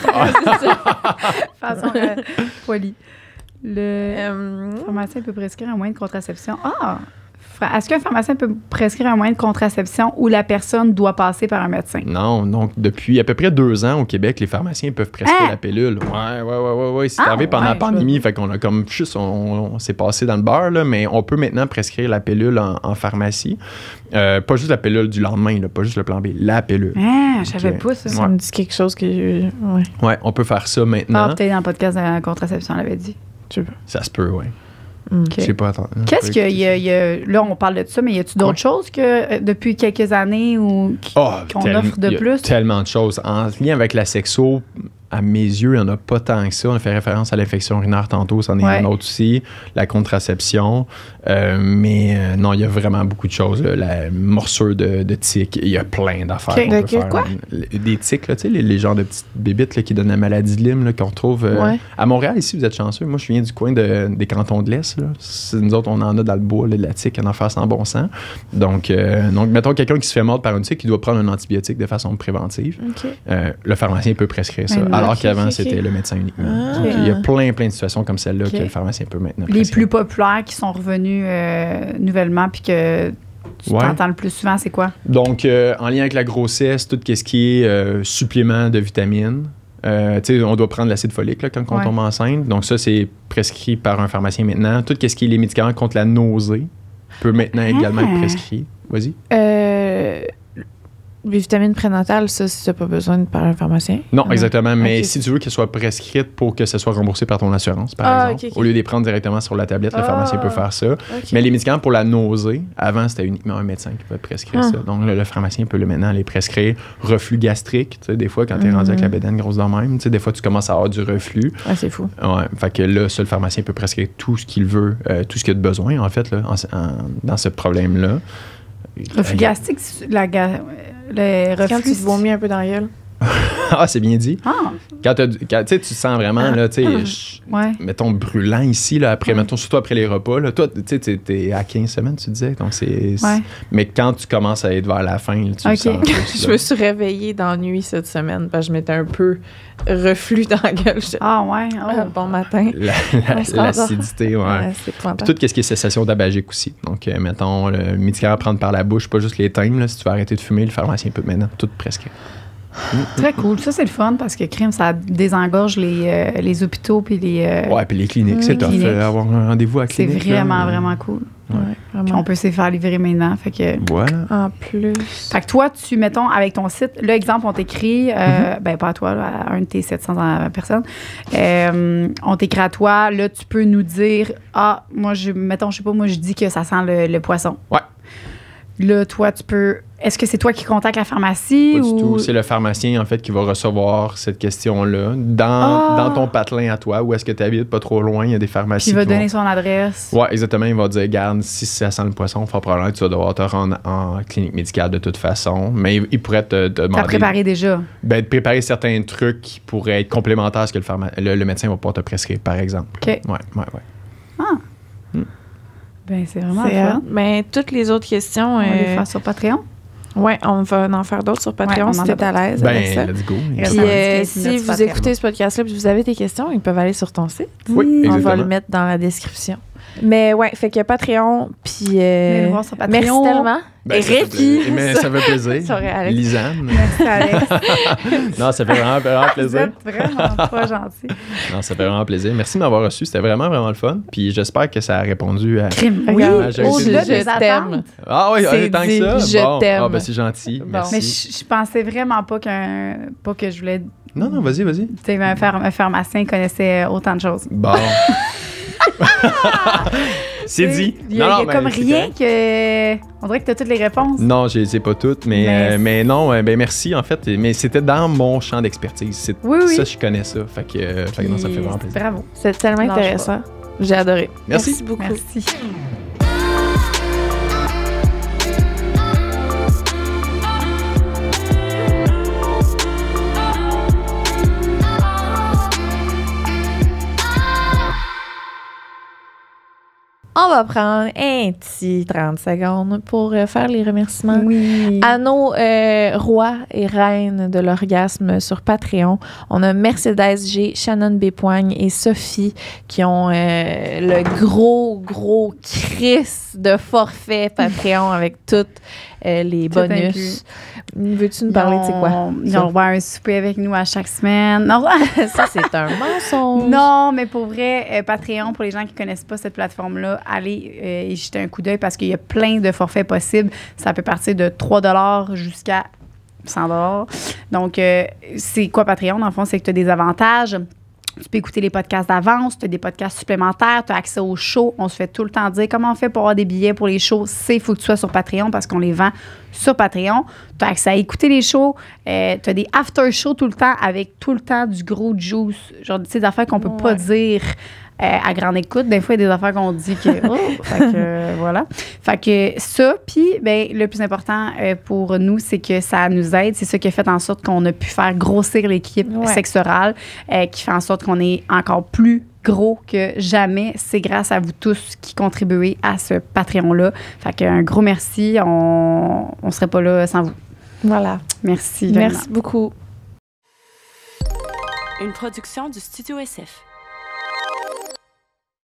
De façon polie. Le pharmacien peut prescrire un moyen de contraception. Est-ce qu'un pharmacien peut prescrire un moyen de contraception où la personne doit passer par un médecin? Non, donc depuis à peu près 2 ans au Québec, les pharmaciens peuvent prescrire la pilule. Oui. C'est arrivé pendant la pandémie, fait qu'on a comme juste, on s'est passé dans le beurre, là, mais on peut maintenant prescrire la pilule en pharmacie. Pas juste la pilule du lendemain, là, pas juste le plan B, la pilule. Je savais pas ça. Ça me dit quelque chose que Ouais, on peut faire ça maintenant. Peut-être dans le podcast de la contraception, on l'avait dit. Ça se peut, oui. Okay. Je sais pas, attends. Qu'est-ce qu'il y a, là, on parle de ça, mais y a-tu d'autres choses que depuis quelques années ou qu'on offre de plus? Il y a tellement de choses. En lien avec la sexo, à mes yeux, il n'y en a pas tant que ça. On a fait référence à l'infection urinaire tantôt, c'en est un autre aussi. La contraception. Mais non, il y a vraiment beaucoup de choses. Là. La morsure de tiques, il y a plein d'affaires qu'on peut faire. Quoi? Des tiques, là, tu sais, les genres de petites bébites là, qui donnent la maladie de Lyme, là, qu'on retrouve à Montréal. Ici, vous êtes chanceux. Moi, je viens du coin des cantons de l'Est. Là. Nous autres, on en a dans le bois, là, de la tique, un affaire sans bon sens. Donc mettons quelqu'un qui se fait mordre par une tique, qui doit prendre un antibiotique de façon préventive. Le pharmacien peut prescrire ça. Alors qu'avant, c'était le médecin uniquement. Donc, il y a plein de situations comme celle-là que le pharmacien peut maintenant prescrire. Les plus populaires qui sont revenus nouvellement puis que tu t'entends le plus souvent, c'est quoi? Donc, en lien avec la grossesse, tout ce qui est supplément de vitamines. On doit prendre l'acide folique là, quand on tombe enceinte. Donc, ça, c'est prescrit par un pharmacien maintenant. Tout ce qui est les médicaments contre la nausée peut maintenant également être prescrit. Vas-y. Les vitamines prénatales, ça, si tu n'as pas besoin de par un pharmacien? Non, exactement. Mais si tu veux qu'elles soient prescrites pour que ça soit remboursé par ton assurance, par exemple, au lieu de les prendre directement sur la tablette, le pharmacien peut faire ça. Mais les médicaments pour la nausée, avant, c'était uniquement un médecin qui pouvait prescrire ça. Donc, le pharmacien peut maintenant les prescrire. Reflux gastrique, tu sais, des fois, quand tu es rendu avec la bédaine grosse dans même, tu sais, des fois, tu commences à avoir du reflux. C'est fou. Ouais, fait que là, ça, le pharmacien peut prescrire tout ce qu'il veut, tout ce qu'il a de besoin, en fait, là, dans ce problème-là. Reflux gastrique, le reflux. Quand tu te vomis un peu dans la gueule. C'est bien dit. Quand tu sens vraiment, là, mettons, brûlant ici, là, après, mettons, surtout après les repas, là, toi, tu sais, t'es à 15 semaines, tu disais, donc c'est... Mais quand tu commences à être vers la fin, là, tu le sens plus, je me suis réveillée dans la nuit cette semaine parce que je m'étais un peu reflux dans la gueule. Bon matin. L'acidité, c'est pointant. Tout ce qui est cessation tabagique aussi. Donc, mettons, le médicament à prendre par la bouche, pas juste les thèmes, là, si tu veux arrêter de fumer, le pharmacien peut maintenant tout prescrire. Très cool. Ça, c'est le fun parce que crime, ça désengorge les hôpitaux puis les... puis les cliniques. C'est top. Avoir un rendez-vous à la clinique. C'est vraiment cool. Puis on peut se faire livrer maintenant. Fait que, voilà. En plus. Fait que toi, mettons, avec ton site, là, exemple, on t'écrit, pas à toi, là, à un de tes 700 personnes, on t'écrit à toi, là, tu peux nous dire, moi, je dis que ça sent le poisson. Ouais. Là, toi, tu peux... Est-ce que c'est toi qui contactes la pharmacie? Pas du tout. C'est le pharmacien, en fait, qui va recevoir cette question-là dans ton patelin à toi. Où est-ce que tu habites? Pas trop loin. Il y a des pharmacies. Puis il va donner son adresse. Oui, exactement. Il va dire, regarde, si ça sent le poisson, il faut probablement que tu vas devoir te rendre en clinique médicale de toute façon. Mais il pourrait te demander... T'as préparé déjà? De préparer certains trucs qui pourraient être complémentaires à ce que le médecin va pouvoir te prescrire, par exemple. OK. Ouais. C'est vraiment fun. Mais toutes les autres questions... On va les faire sur Patreon? Oui, on va en faire d'autres sur Patreon si tu es à l'aise avec ça. Let's go. Puis si vous écoutez ce podcast-là et vous avez des questions, ils peuvent aller sur ton site. Oui, exactement. On va le mettre dans la description. Mais fait que Patreon, puis merci tellement. Mais ça fait plaisir. Lisanne. Merci, Alex. Non, ça fait vraiment plaisir. Vous êtes vraiment pas gentil. Non, ça fait vraiment plaisir. Merci de m'avoir reçu. C'était vraiment le fun. Puis j'espère que ça a répondu à... Oui, au-delà des attentes. Tant que ça. Je t'aime. C'est gentil. Bon. Mais je pensais vraiment pas que je voulais Non, vas-y. Tu sais, un pharmacien connaissait autant de choses. Bon. C'est dit. Il y a comme rien que... On dirait que tu as toutes les réponses. Non, je les ai pas toutes, mais non, merci en fait. Mais c'était dans mon champ d'expertise. Oui. Ça, je connais ça. Fait que non, ça me fait vraiment plaisir. Bravo. C'est tellement intéressant. J'ai adoré. Merci beaucoup. Merci. On va prendre un petit 30 secondes pour faire les remerciements Oui. à nos rois et reines de l'orgasme sur Patreon. On a Mercedes G, Shannon Bépoigne et Sophie qui ont le gros Chris de forfait Patreon avec toutes les bonus. Veux-tu nous parler de c'est quoi? Ils ont un souper avec nous à chaque semaine. Non, ça, c'est un mensonge. Non, mais pour vrai, Patreon, pour les gens qui ne connaissent pas cette plateforme-là, allez y jeter un coup d'œil parce qu'il y a plein de forfaits possibles. Ça peut partir de 3$ jusqu'à 100$. Donc, c'est quoi Patreon? Dans le fond, c'est que tu as des avantages. Tu peux écouter les podcasts d'avance, tu as des podcasts supplémentaires, tu as accès aux shows. On se fait tout le temps dire comment on fait pour avoir des billets pour les shows. Il faut que tu sois sur Patreon parce qu'on les vend sur Patreon. Tu as accès à écouter les shows. Tu as des after-shows tout le temps avec tout le temps du gros juice. Genre, des affaires qu'on peut pas dire à grande écoute. Des fois, il y a des affaires qu'on dit que... fait que voilà. Fait que ça, puis le plus important pour nous, c'est que ça nous aide. C'est ça qui a fait en sorte qu'on a pu faire grossir l'équipe sexorale, qui fait en sorte qu'on est encore plus gros que jamais. C'est grâce à vous tous qui contribuez à ce Patreon-là. Fait qu'un gros merci. On serait pas là sans vous. Voilà. Merci. Merci beaucoup. Une production du Studio SF.